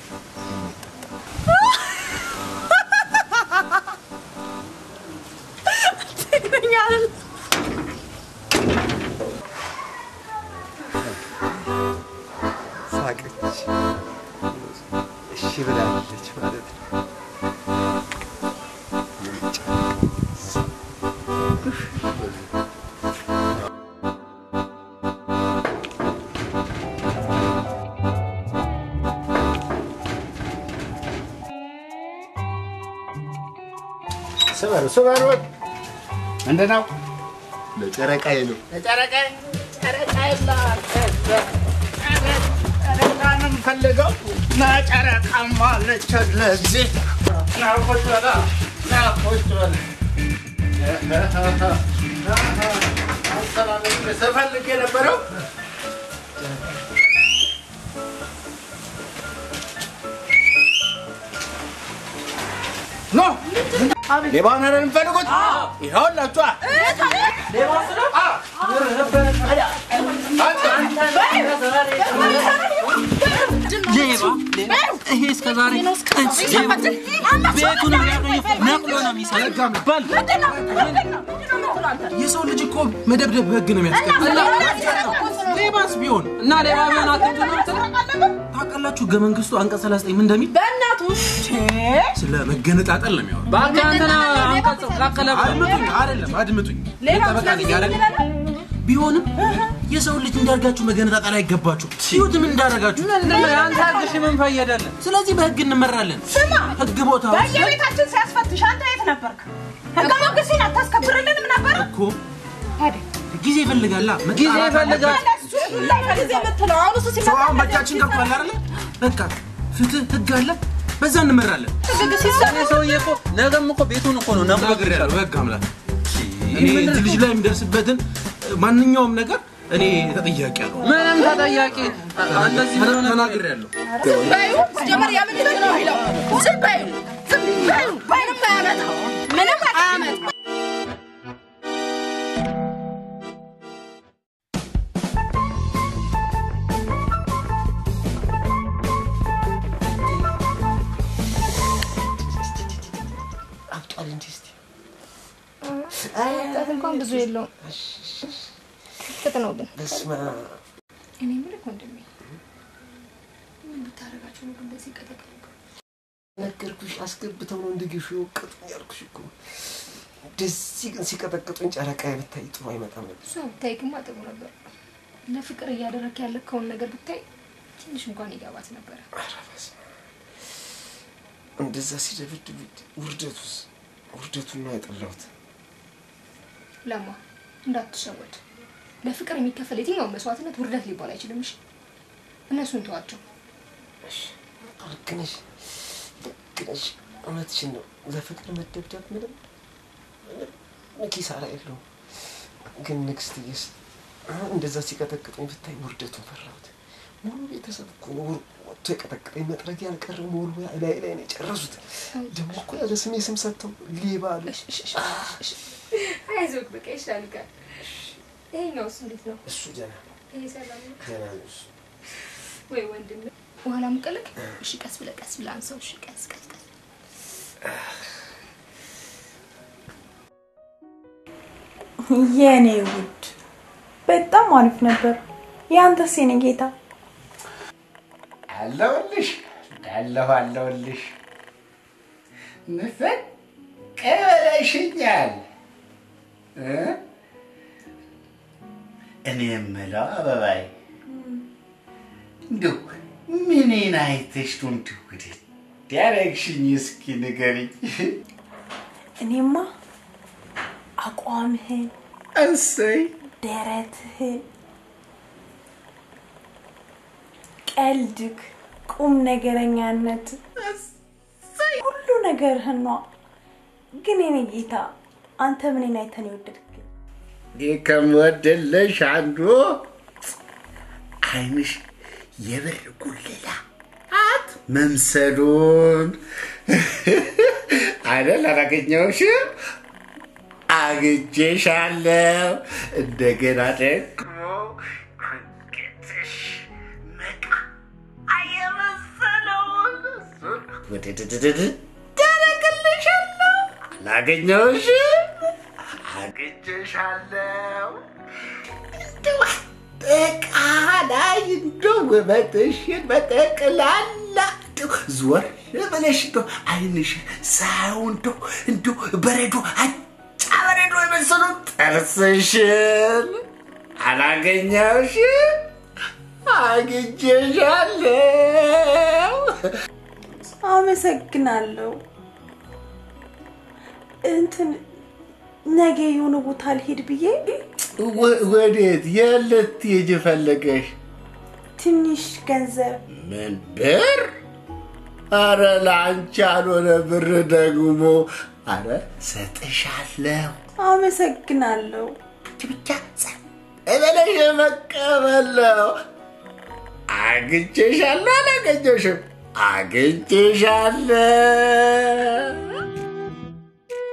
ሳቀች። እሺ ብላለች ማለት ነው። ስበሩ ምንድን ነው? ለጨረቃዬ ነው። ለጨረቃዬ ጨረቃንም ፈልገው ና ጨረቃማ አለች ለዚህ ና ቁጭ በላ ስፈልግ የነበረው ኖ ሌባውን አይደል የምፈልጉት? ይኸውላችሁ ሌባ ስለ ሌባ ይሄ እስከ ዛሬ ቤቱን ነቅሎ ነው የሚሰራው ባል የሰው ልጅ እኮ መደብደብ በህግ ነው የሚያስቀጣው ሌባስ ቢሆን እና ሌባ ቢሆን አትንተናም ታውቃላችሁ ህገ መንግስቱ አንቀጽ 39 ምን እንደሚል በእናቱ ስለ መገነጣጠል ነው የሚያወራው ባካንተና አንቀጽ ካከለበ አድምጡኝ ተበቃልኝ አይደል ቢሆንም የሰው ልጅ እንዳርጋችሁ መገነጣጠል አይገባችሁ ሲዩት ምን እንዳረጋችሁ ምንድነው ያንተ አርግሽ ምን ፈየደለ ስለዚህ በህግ እንመራለን ስማ ህግ ቦታው በየቤታችን ሲያስፈትሽ አንተ የት ነበርክ ህግ መንግስቱን አታስከብርልንም ነበር እኮ አይደል ጊዜ ይፈልጋል ጊዜ ይፈልጋል ጊዜ መጥተው አሁን እሱ ሲመጣ መቻችን ገብቷል አይደል በቃ ፍትህ ህግ አለ በዛ እንመራለን ህግ ሲሰራ ሰውዬ እኮ ነገም እኮ ቤቱን እኮ ነው ነበር ያለው ህግ አምላክ እኔ ልጅ ላይ የሚደርስበትን ማንኛውም ነገር እኔ ተጠያቂ ያለው ምንም ተጠያቂ እንደዚህ ነው ተናግሬ ያለው ባዩ ጀመር ያምን ነው ይላል ዝባዩ ባይንም ባያመጣ ምንም አያመጣ አብጣል እንዲስቲ እንኳን ብዙ የለውም ከተነው ግን በስማ እኔ ምን ኮንደም ምን ብታረጋችሁ ነው እንደዚህ ቀጠቀጠ ነገርኩሽ አስገብተው ነው እንደግሹ ቀጥ ያርኩሽ እኮ ደዚህ ግን ሲቀጠቅጡኝ ጨረቃ ብታይ ጥሩ አይመጣም ነበር እሱ ታይክማ ጥሩ ነበር ለፍቅር ያደረክ ያለከውን ነገር ብታይ ትንሽ እንኳን ይጋባት ነበር አራፈስ እንደዛ ሲደብድብ ውርደቱን ነው ያጠላሁት ለማ እንዳትሸወድ ለፍቅር የሚከፈል የትኛው መስዋዕትነት ውርደት ሊባል አይችልም እሺ እነሱን ተዋቸው እሺ አልከነሽ እውነትሽን ነው ለፍቅር መደብደብ ምንም ኪሳራ የለውም ግን ንግስትዬስ እንደዛ ሲቀጠቅጡኝ ብታይ ውርደቱን ፈራሁት ሙሉ ቤተሰብ እኮ ነው ወጥቶ የቀጠቀጠኝ መጥረግ ያልቀረ ሙሉ ላይ ነው የጨረሱት ደግሞ እኮ ያለ ስሜ ስም ሰጥተው ሌባ አሉ አይዞህ በቃ ይሻልካል ይሄኛውስ እንዴት ነው እሱ ደህና ይሄ ሰላም ነው ደህና ነው ወይ ወንድም ወላ ሙቀልክ እሺ ቀስ ብለህ አንሳው እሺ ቀስ የኔ ውድ በጣም አሪፍ ነበር ያንተስ የኔ ጌታ አለሁልሽ ንፈቅ ቀበለሽኛል እኔ የምለው አበባይ እንደው ምንን አይተሽ ነው እንድውድ ያረግሽኝ እስኪ ንገሪኝ እኔማ አቋምህን እሰይ ደረትህን ቀልድክ ቁም ነገረኛነት ሁሉ ነገርህን ነው ግን የኔ ጌታ አንተ ምንን አይተህ ነው የወደድክ ከምወድልሽ አንዱ አይንሽ የብር ጉልላት መምሰሉን አይደል አላገኘሁሽ አግኝቼሻለሁ እንደገና ደግሞ ደረግልሻለሁ አላገኘሁሽ አግኝቼሻለሁ ጠቃላይ እንደው ውበትሽን በጠቅላላ ዞር ብለሽ እንደው አይንሽ ሳያው እንደው በረዶ አጫበረዶ የመሰሉ ጥርስሽን አላገኘሁሽ አግኝቼሻለሁ አመሰግናለሁ እንትን ነገ የሆነ ቦታ ልሄድ ብዬ ወዴት የልትሄጂ ፈለገሽ ትንሽ ገንዘብ ምን ብር አረ ላንቺ ያልሆነ ብር ደግሞ አረ ሰጥሻለሁ አመሰግናለሁ ብቻ እበለሽ መቀበለው አግኝቼሻለሁ አላገኘሁሽም አግኝቼሻለሁ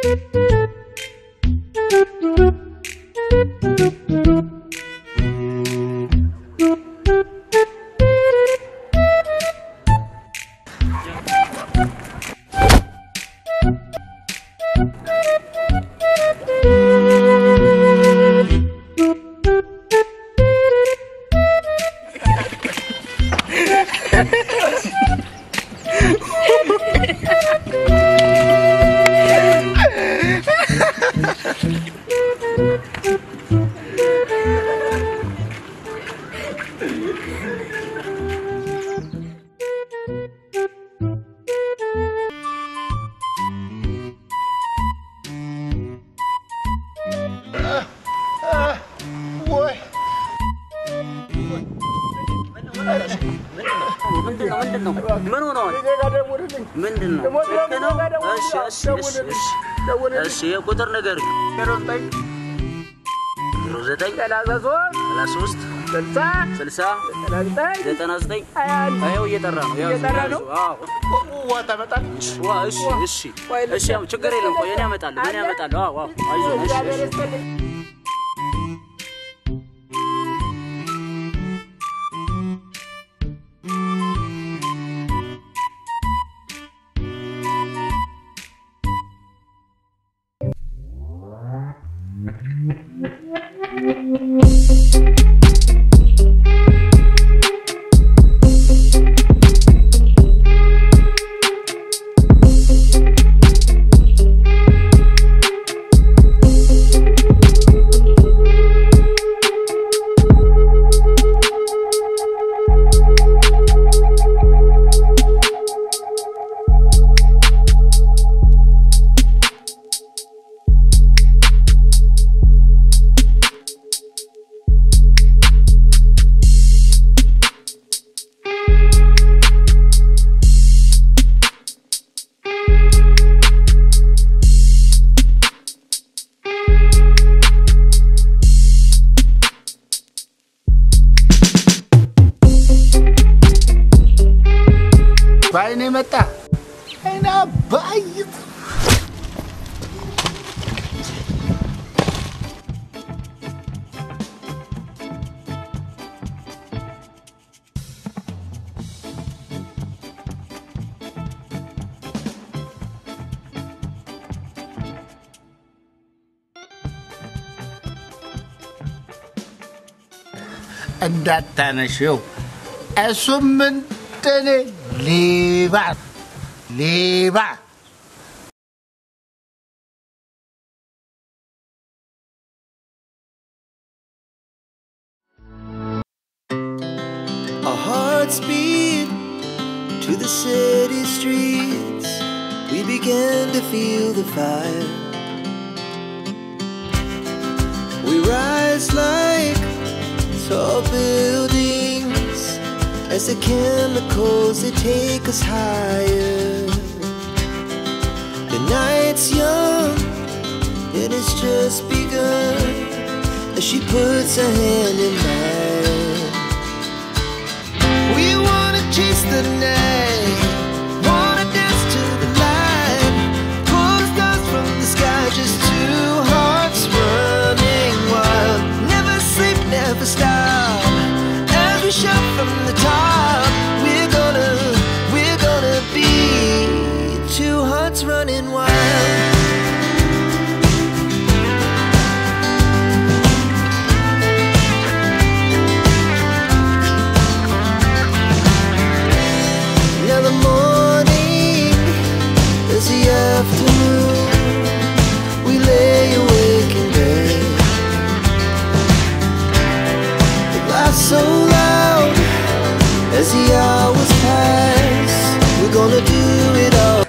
እሺ የቁጥር ነገር አየው እየጠራ ነው አዎ ዋ ተመጣጣ ዋ እሺ ችግር የለም ቆይ እኔ አመጣለሁ አዎ አይዞህ ባይኔ መጣ አይና ባይት እንዳታነሽው እሱም እንደኔ ሌባ Our hearts beat to the city streets. We began to feel the fire. We rise like tall buildings as the chemicals, they take us higher. The night's young and it's just begun as she puts her hand in mine. We wanna chase the night, wanna dance to the light, pull the stars from the sky, just two hearts running wild. Never sleep, never stop, as we shout from the top. We're gonna be two hearts running wild. Now the morning is the afternoon. We lay awake in bed. The laughs so loud as the hours pass. We're gonna do it all.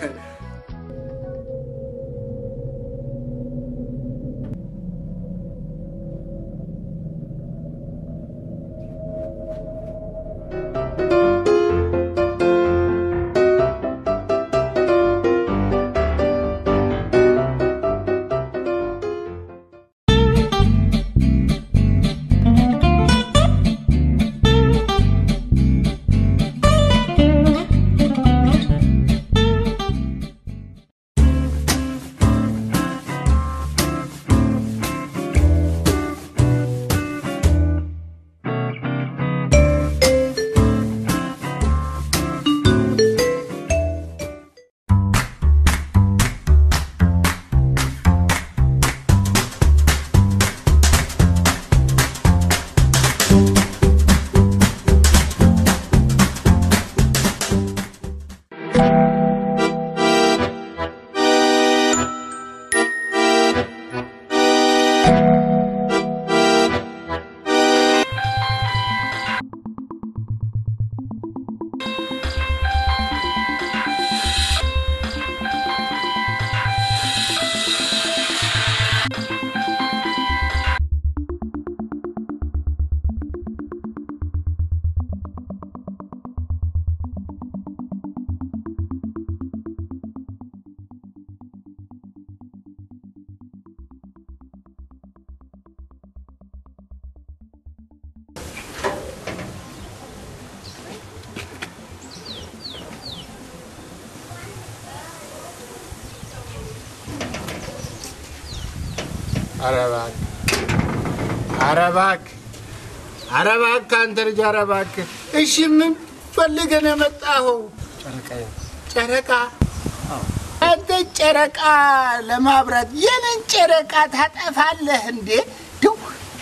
አረባክ አንተ ልጅ አረባክ እሺ ምን ፈልገህ ነው የመጣኸው ጨረቃ አንተ ጨረቃ ለማብራት የምን ጨረቃ ታጠፋለህ እንዴ ዱ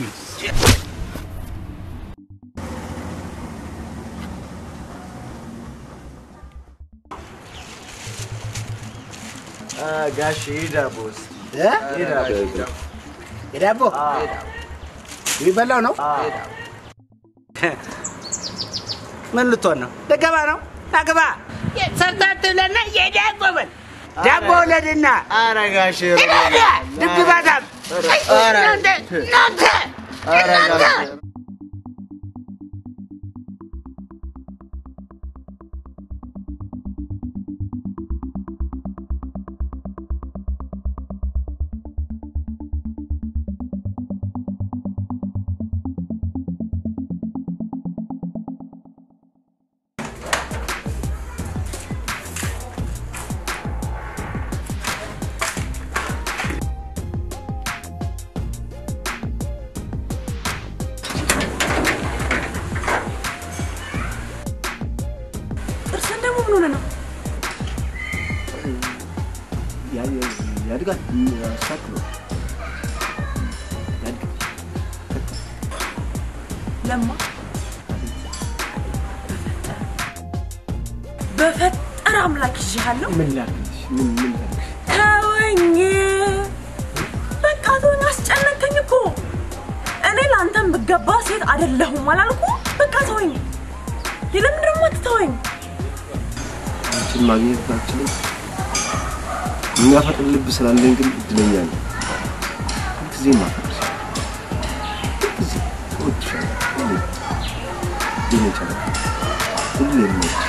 ጋሽ ዳቦስ ዳቦ ይበላው ነው ምን ልትሆን ነው ደገባ ነው ታገባ ሰርታት ለና የዳቦ በል ዳቦ ለድና አረጋሽ ድግባታም ናንተ ያድጋል ሳክሎ ለማ በፈጠረ አምላክ ይዤሃለሁ ምን ላድርግልሽ ምን ተወኝ በቃ ተወኝ አስጨነቀኝ እኮ እኔ ላንተም ብገባ ሴት አይደለሁም አላልኩ በቃ ተወኝ ለምን ደግሞ አትተወኝ አንቺን ማግኘት ባልችልም የሚያፈቅር ልብ ስላለኝ ግን እድለኛ ነኝ ጊዜ ማፈቅር ጊዜ ወጥሻለሁ ይመቻል ሁሉ ይመቻል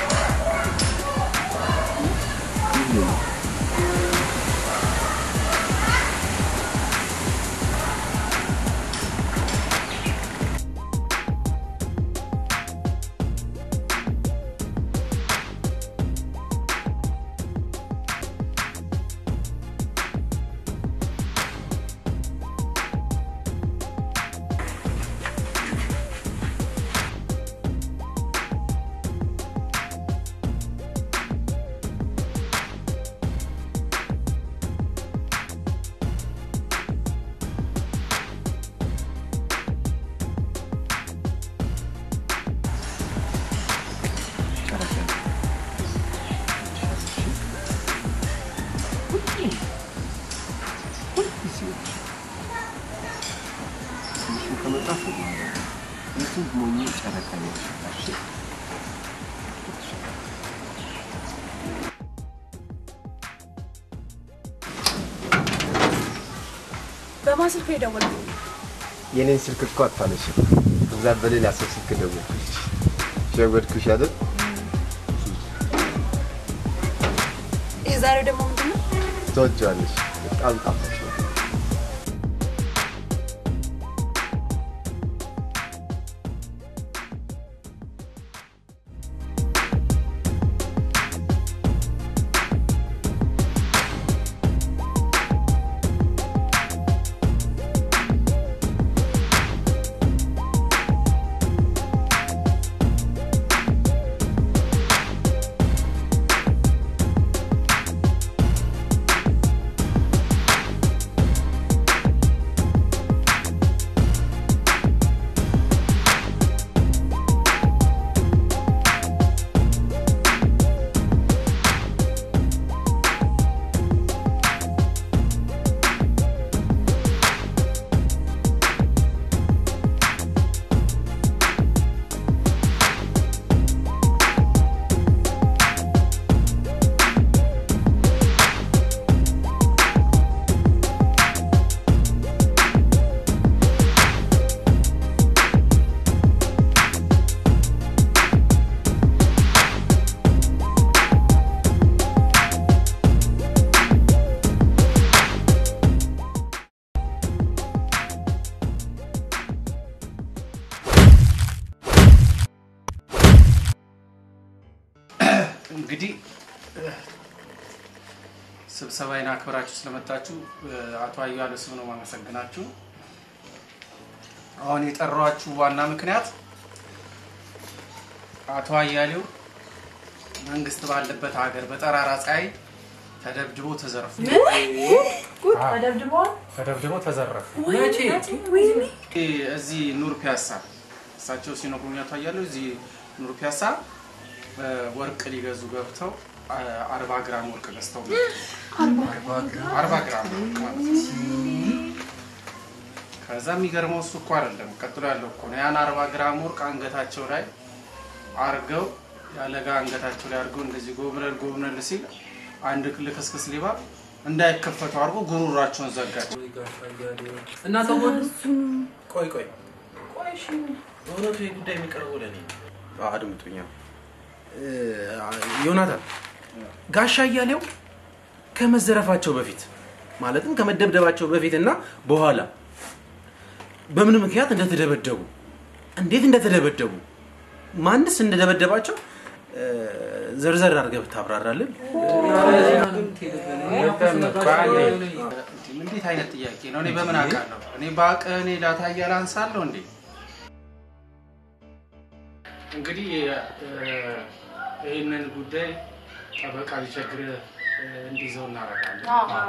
በማስልክ ይደውልልኝ የኔን ስልክ እኮ አታነሽ እዛ በሌላ ሰው ስልክ ደውልልሽ ሸወድኩሽ አይደል የዛሬው ደግሞ ምንድነው ተወጃለሽ በጣም ጣፋጭ ነው ስብሰባዬን አክብራችሁ ስለመጣችሁ አቶ አያሌው ስም ነው ማመሰግናችሁ። አሁን የጠራኋችሁ ዋና ምክንያት አቶ አያሌው መንግስት ባለበት ሀገር በጠራራ ፀሐይ ተደብድቦ ተዘረፈ። ተደብድቦ ተዘረፈ። እዚህ ኑር ፒያሳ እሳቸው ሲነግሩኝ አቶ አያሌው እዚህ ኑር ፒያሳ ወርቅ ሊገዙ ገብተው 40 ግራም ወርቅ ገዝተው 40 ግራም ማለት ነው። ከዛ የሚገርመው እሱ እኮ አይደለም ቀጥሎ ያለው እኮ ነው። ያን 40 ግራም ወርቅ አንገታቸው ላይ አርገው ያለጋ አንገታቸው ላይ አርገው እንደዚህ ጎብነል ሲል አንድ ልክስክስ ሊባ እንዳይከፈቱ አርጎ ጉሮሯቸውን ዘጋቸው። እና ተወዱ ቆይ እሺ በእውነቱ ጉዳይ የሚቀርበው ለኔ አድምጡኛ። ዮናታን ጋሻ አያሌው ከመዘረፋቸው በፊት ማለትም ከመደብደባቸው በፊትና በኋላ በምን ምክንያት እንደተደበደቡ እንዴት እንደተደበደቡ ማንስ እንደደበደባቸው ዘርዘር አድርገህ ብታብራራልን? እንዴት አይነት ጥያቄ ነው? እኔ በምን አውቃለሁ? እኔ ባቀ እኔ ላታያል አንሳለሁ እንዴ? እንግዲህ ይሄንን ጉዳይ ጠበቃ ቢቸግር እንዲዘው እናደርጋለን።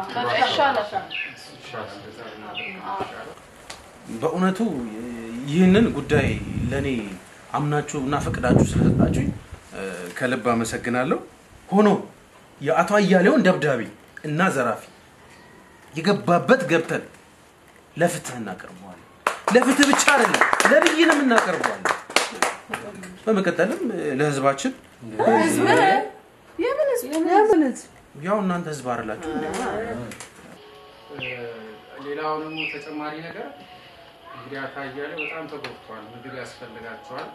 በእውነቱ ይህንን ጉዳይ ለኔ አምናችሁ እና ፈቅዳችሁ ስለሰጣችሁኝ ከልብ አመሰግናለሁ። ሆኖ የአቶ አያሌውን ደብዳቤ እና ዘራፊ የገባበት ገብተን ለፍትህ እናቀርበዋለን። ለፍትህ ብቻ አይደለም ለብይንም እናቀርበዋለን። በመቀጠልም ለህዝባችን የምን ህዝብ ያው እናንተ ህዝብ አይደላችሁ እንዴ? ሌላው ደግሞ ተጨማሪ ነገር እንግዲህ አቶ አያሌው በጣም ተጎድቷል። ምግብ ያስፈልጋቸዋል።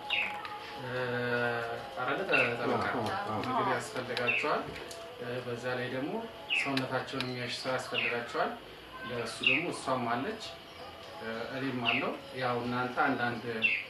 ምግብ ያስፈልጋቸዋል። በዛ ላይ ደግሞ ሰውነታቸውን የሚያሽ ሰው ያስፈልጋቸዋል። ለእሱ ደግሞ እሷም አለች እኔም አለው። ያው እናንተ አንዳንድ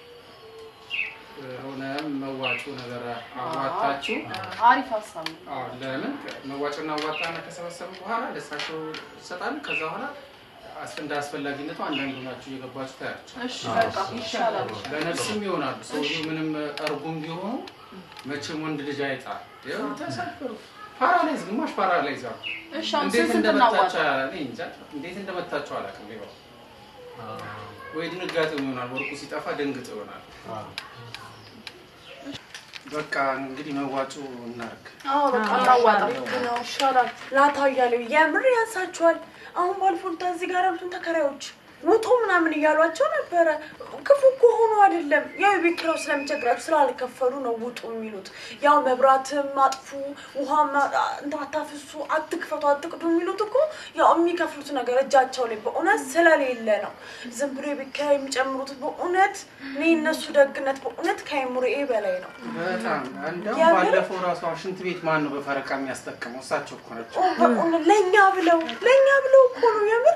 ሆነም መዋጮ ነገር አዋጣችሁ አሪፍ ሀሳብ ነው። ለምን መዋጮና አዋጣና ከሰበሰቡ በኋላ ለሳቸው ይሰጣል። ከዛ በኋላ እንደ አስፈላጊነቱ አንዳንድ ሆናችሁ እየገባችሁ ታያችሁ። እሺ በቃ ይሻላል። ለነፍስም ይሆናሉ። ሰውዬው ምንም እርጉም ቢሆኑ መቼም ወንድ ልጅ አይጣል። ያው ተሳፈሩ ፓራላይዝ ግማሽ ፓራላይዝ አሉ። እሺ እንዴት እንደመታቸው እኔ እንጃ እንዴት እንደመታቸው አላውቅም። ሌባው ወይ ድንጋጤ ይሆናል፣ ወርቁ ሲጠፋ ደንግጥ ይሆናል። በቃ እንግዲህ መዋጮ እናርግ። በቃ እናዋጣ ነው ይሻላል። ላታ አያሌው የምር ያንሳቸዋል። አሁን ባልፎንታ እዚህ ጋር ያሉትን ተከራዮች ውጡ ምናምን እያሏቸው ነበረ። ክፉ እኮ ሆኖ አይደለም ያው የቤት ኪራዩ ስለሚቸግራቸው ስላልከፈሉ ነው ውጡ የሚሉት። ያው መብራትም አጥፉ፣ ውሃም አታፍሱ፣ አትክፈቱ፣ አትቅዱ የሚሉት እኮ ያው የሚከፍሉት ነገር እጃቸው ላይ በእውነት ስለሌለ ነው። ዝም ብሎ የቤት ኪራይ የሚጨምሩት በእውነት እኔ እነሱ ደግነት በእውነት ከአይምሮዬ በላይ ነው። በጣም እንደውም ባለፈው ራሱ ሽንት ቤት ማን ነው በፈረቃ የሚያስጠቅመው? እሳቸው እኮ ናቸው። በእውነት ለኛ ብለው እኮ ነው የምር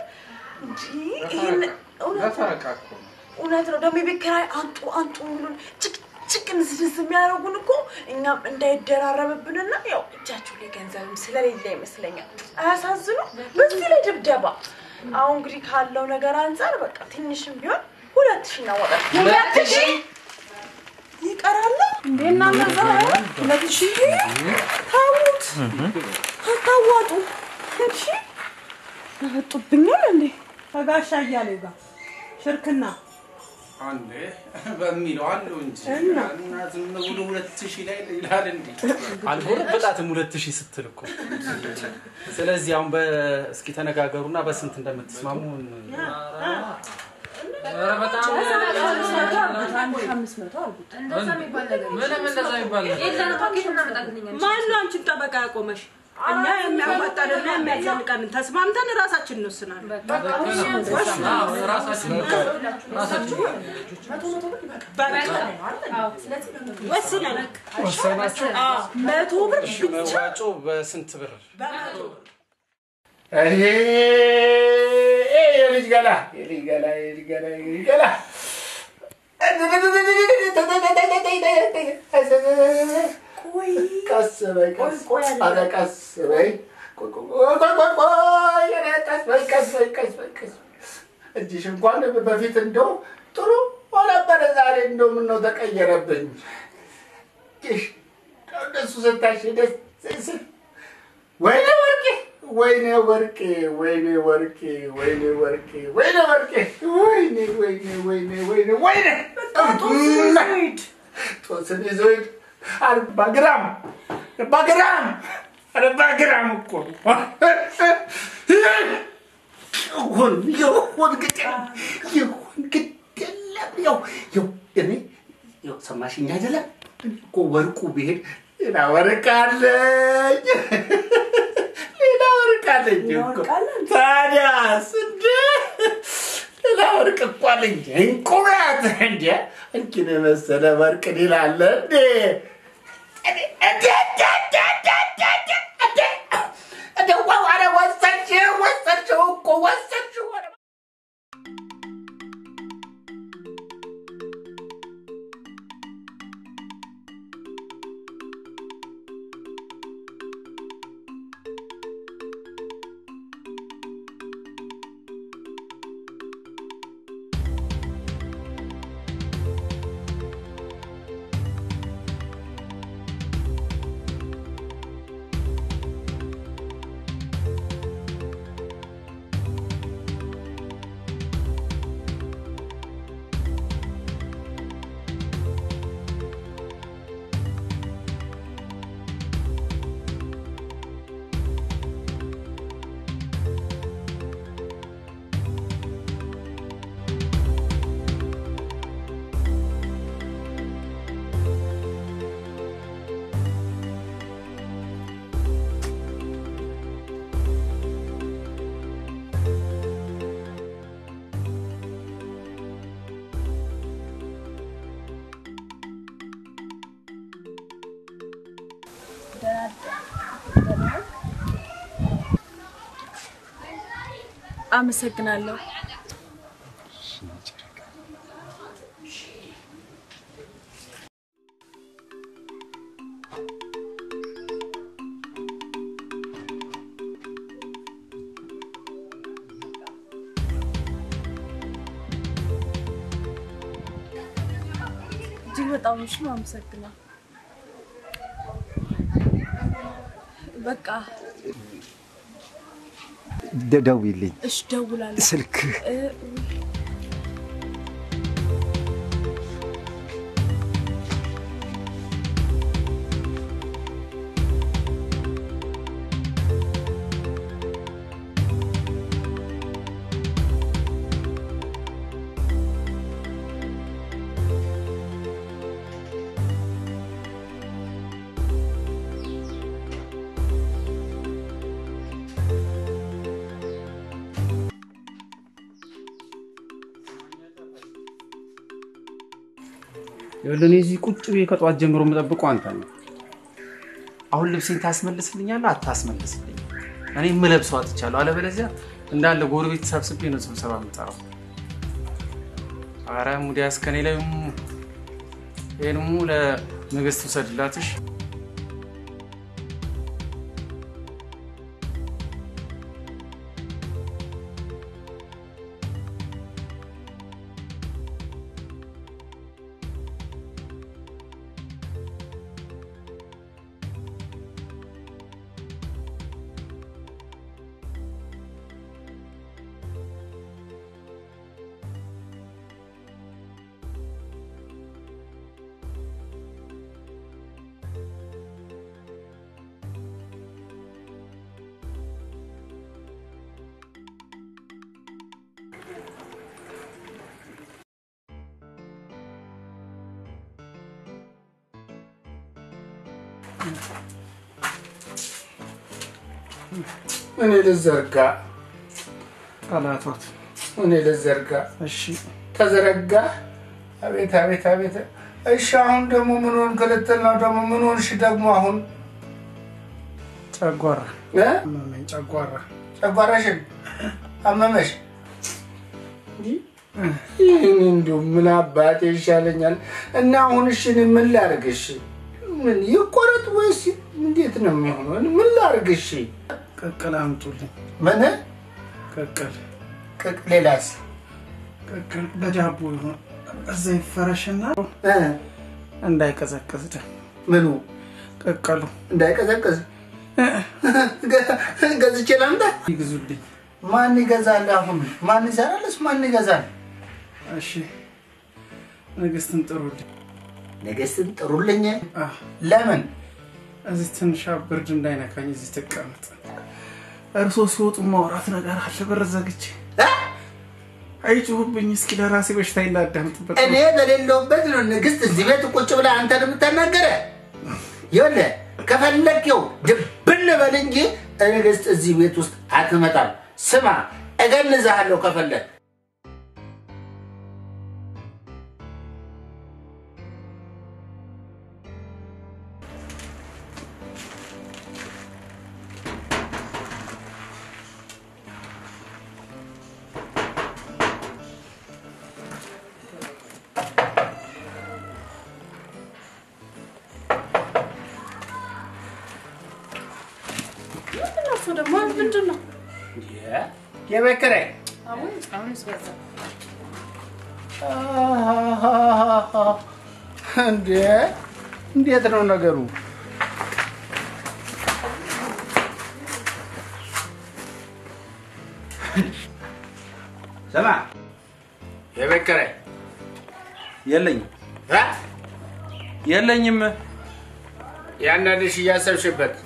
እውነት ነው። ደግሞ የቤት ኪራይ አንጡ የሚሉን ጭቅጭቅ ንዝንዝ የሚያደርጉን እኮ እኛም እንዳይደራረብብንና ያው እጃቸው ላይ ገንዘብም ስለሌለ ይመስለኛል። አያሳዝኑ? በዚህ ላይ ድብደባ። አሁን እንግዲህ ካለው ነገር አንፃር በቃ ትንሽም ቢሆን 2000 እናወጣለን። 2000 ይቀራል እንዴ? እናንተ ዛሬ 2000 ታውት ታዋጡ እሺ አጡብኛል እንዴ? ከጋሻ አያሌው ጋር ሽርክና አንዴ በሚለው አለው እንጂ እና ዝም ብሎ 2000 ላይ ይላል እንዴ? አልጎረበጣትም 2000 ስትል እኮ። ስለዚህ አሁን እስኪ ተነጋገሩና በስንት እንደምትስማሙ በጣም 500 አልኩት። እንደዛ የሚባል ነገር ምንም እንደዛ የሚባል ነገር የለም። ፓኬት እናመጣልኛል። ማን ነው አንቺን ጠበቃ ያቆመሽ? እኛ የሚያዋጣንና የሚያዘልቀን ተስማምተን ራሳችን እንወስናለን። ራሳችን ወስናችሁ 100 ብር መዋጮ በስንት ብር? የልጅ ገላ ቀስ በይ እጅሽ እንኳን በፊት እንደው ጥሩ ነበረ ዛሬ እንደው ምን ነው ተቀየረብኝ እሺ ደስ ስታሽ ደስ ወይኔ ወርቄ ወይኔ ወርቄ ወይኔ ወርቄ ወይኔ ወርቄ ወይኔ ወርቄ ወይኔ ወይኔ ወይኔ ወይኔ ወይኔ ጦስን ይዞኝ 40 ግራም እኮ ይሁን ግድ የለም ያው ሰማሽኝ አይደለም እኮ ወርቁ ቢሄድ ሌላ ወርቅ አለኝ እኮ ታዲያስ እንደ ሌላ ወርቅ እኮ አለኝ እንቁ ናት እንደ እንኪን መሰለ ወርቅ ይላል ወሰድሽው እኮ ወሰድሽው አመሰግናለሁ እጅግ በጣም ነው አመሰግናለሁ በቃ ደውይልኝ እሺ ደውላለሁ ስልክ ይኸውልህ እዚህ ቁጭ ብዬ ከጧት ጀምሮ የምጠብቀው አንተ ነው። አሁን ልብሴን ታስመልስልኛለህ አታስመልስልኝ? እኔ የምለብሰው አጥቻለሁ። አለበለዚያ እንዳለ ጎረቤት ሰብስቤ ነው ስብሰባ የምጠራው። ኧረ ሙዲያስ ከኔ ላይ ይሄንሙ ለንግስት ውሰድላትሽ። እኔ ልዘርጋ ጠላቶት እኔ ልዘርጋ እሺ ተዘረጋ አቤት አቤት አቤት እሺ አሁን ደግሞ ምን ሆን ከለተል ነው ደግሞ ምን ሆንሽ ደግሞ አሁን ጨጓራ ምን ጨጓራሽን አመመሽ ይሄን እንደው ምን አባቴ ይሻለኛል እና አሁን እሺ ምን ላርግሽ ምን ይቆረጥ ወይስ እንዴት ነው የሚሆነው ምን ላርግሽ ቅቅል አምጡልኝ። ምን ቅቅል? ሌላስ? ቅቅል በዳቦ ይሁን። እዛ ይፈረሽና እንዳይቀዘቅዝ። ምኑ? ቅቅሉ እንዳይቀዘቅዝ ገዝቼ ላምጣ? ይግዙልኝ። ማን ይገዛል? አሁን ማን ይሰራልስ? ማን ይገዛል? እሺ ንግስትን ጥሩልኝ። ንግስትን ጥሩልኝ? ለምን? እዚህ ትንሽ ብርድ እንዳይነካኝ እዚህ ትቀመጥ። እርሶ ሲወጡ ማውራት ነገር አለ። በር ዘግቼ አይጮህብኝ። እስኪ ለራሴ በሽታ ይላዳምጥበት። እኔ በሌለውበት ነው ንግስት እዚህ ቤት ቁጭ ብላ አንተን የምታናገረ? ይኸውልህ ከፈለግየው ድብን በል እንጂ ንግስት እዚህ ቤት ውስጥ አትመጣም። ስማ እገንዝሃለሁ ከፈለግ የቤት ኪራይ እንዴት ነው ነገሩ? ስማ የቤት ኪራይ የለኝም። ያንዳንድሽ እያሰብሽበት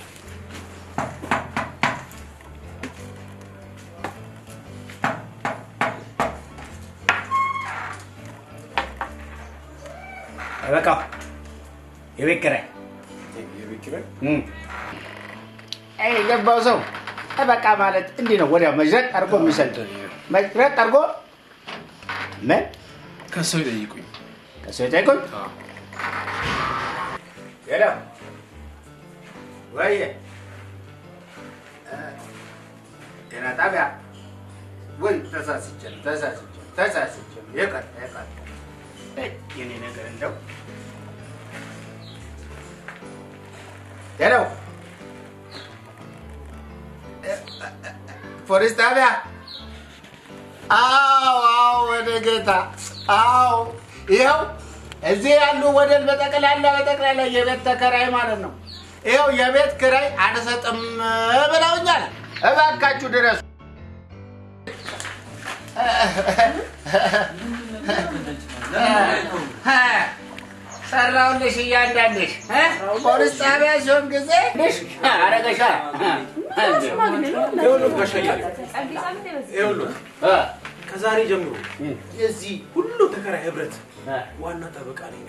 በቃ የቤት ኪራይ የገባው ሰው በቃ ማለት እንዲህ ነው። ወዲያው መዝረጥ አድርጎ የሚሰጥ መዝረጥ አድርጎ ምን ከሰው ይጠይቁኝ። ሄሎ ወይ ጤና ጣቢያ ወይ ተሳስቼ የቀር የኔ ነገር እንደው ሄሎ ፖሊስ ጣቢያ? አዎ ወደ ጌታ። አዎ ይኸው እዚህ ያሉ ወደል በጠቅላላ የቤት ተከራይ ማለት ነው። ይኸው የቤት ኪራይ አልሰጥም ብለውኛል። እባካችሁ ድረሱ። ሰራውልሽ እያንዳንድሽ ፖሊስ ጣቢያ ሲሆን ጊዜ አረገሻ ከዛሬ ጀምሮ የዚህ ሁሉ ተከራይ ህብረት ዋና ጠበቃ ነኝ።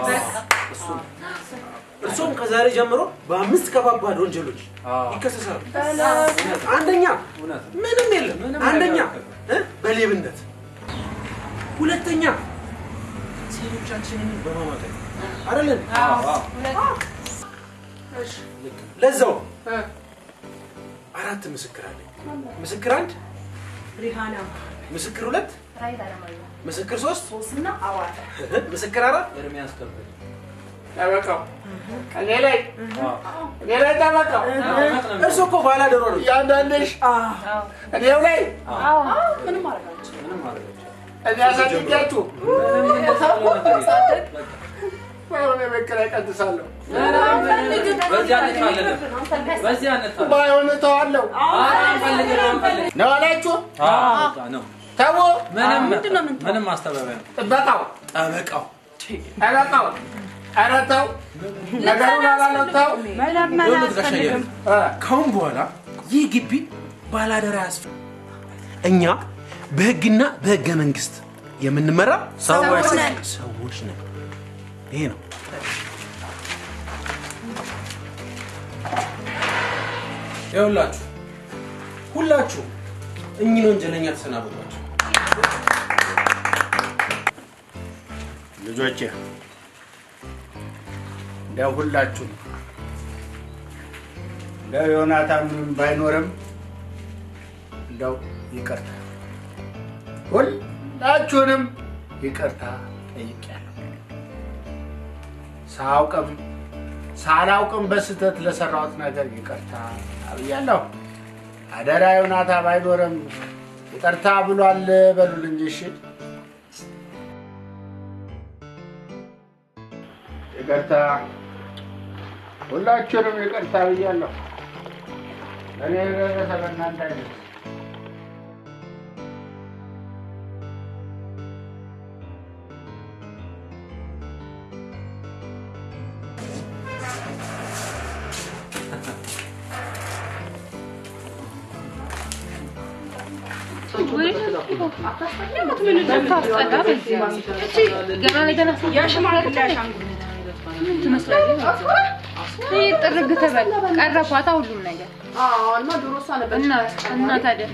እርሶም ከዛሬ ጀምሮ በ5 ከባባድ ወንጀሎች ይከሰሳሉ። አንደኛ ምንም የለም። አንደኛ በሌብነት፣ ሁለተኛ ሴቶቻችንን በማማገጥ አይደለም። ለዛው 4 ምስክር አለኝ። ምስክር 1 ሪሃና፣ ምስክር 2 ምስክር 3 ሶስና አዋታ፣ ምስክር 4 ኤርሚያስ ከበደ። ጠበቃው እኔ ላይ ጠበቃው እርሶ እኮ ባላደሮ ነው። ያንዳንድሽ እኔው ላይ ምንም አረጋችሁ እኔ አሳድጋችሁ ባይሆን የቤት ኪራይ ቀንሳለሁ። ባይሆን እተዋለሁ ነው አላችሁ? ተው። ምንም ማስተባበያ ጠበቃው ኧረ ተው ነገሩን አላለው። ተው ከአሁን በኋላ ይህ ግቢ ባላደራ እኛ በህግና በህገ መንግስት የምንመራ ሰዎች ነን። ይሄ ነው። ይኸውላችሁ ሁላችሁ እኚህን ወንጀለኛ ተሰናበቷቸው። ልጆቼ እንደው ሁላችሁ እንደው ዮናታን ባይኖርም እንደው ይቅርታ ሁላችሁንም ይቅርታ ጠይቄያለሁ። ሳላውቅም በስተት ለሰራሁት ነገር ይቅርታ ብያለሁ። አደራ ዮናታ ባይኖርም ይቅርታ ብሏል በሉልኝ እሺ ይቅርታ ሁላችሁንም ይቅርታ ብያለሁ እኔ ለሰበናንተ አይደል ቀረፋታ ሁሉም ነገር እና ዶሮሳ ነበር እና ታዲያ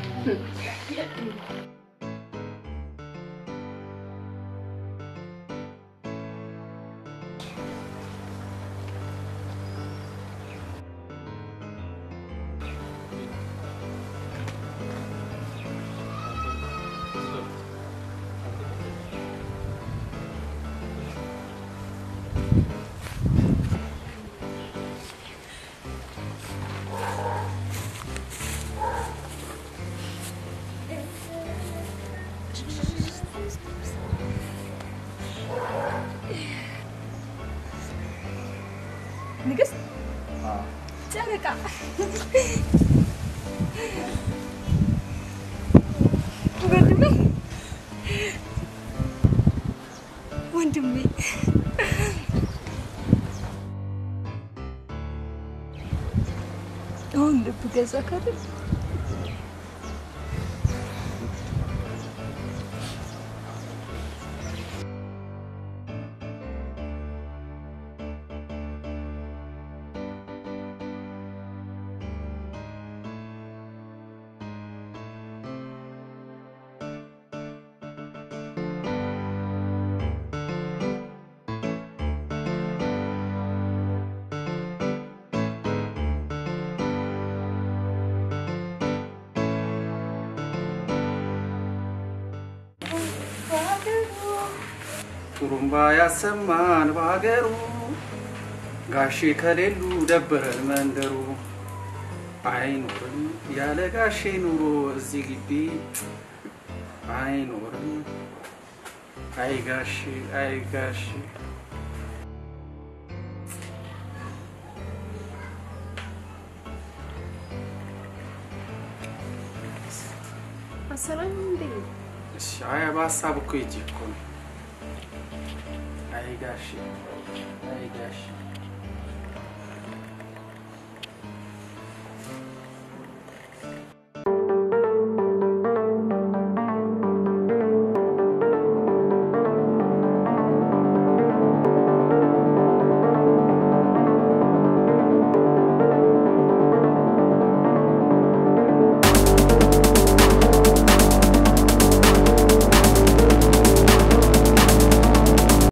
ንግስት ጨረቃ ወንድሜ አሁን ልብ ገዛ ካደል ጡሩምባ ያሰማን በሀገሩ ጋሼ ከሌሉ ደበረን መንደሩ አይኖርም ያለ ጋሼ ኑሮ እዚህ ግቢ አይኖርም አይ ጋሼ አሰላም እንዴ እሺ አይ በሀሳብ እኮ ይጂ እኮ ነው አይ ጋሼ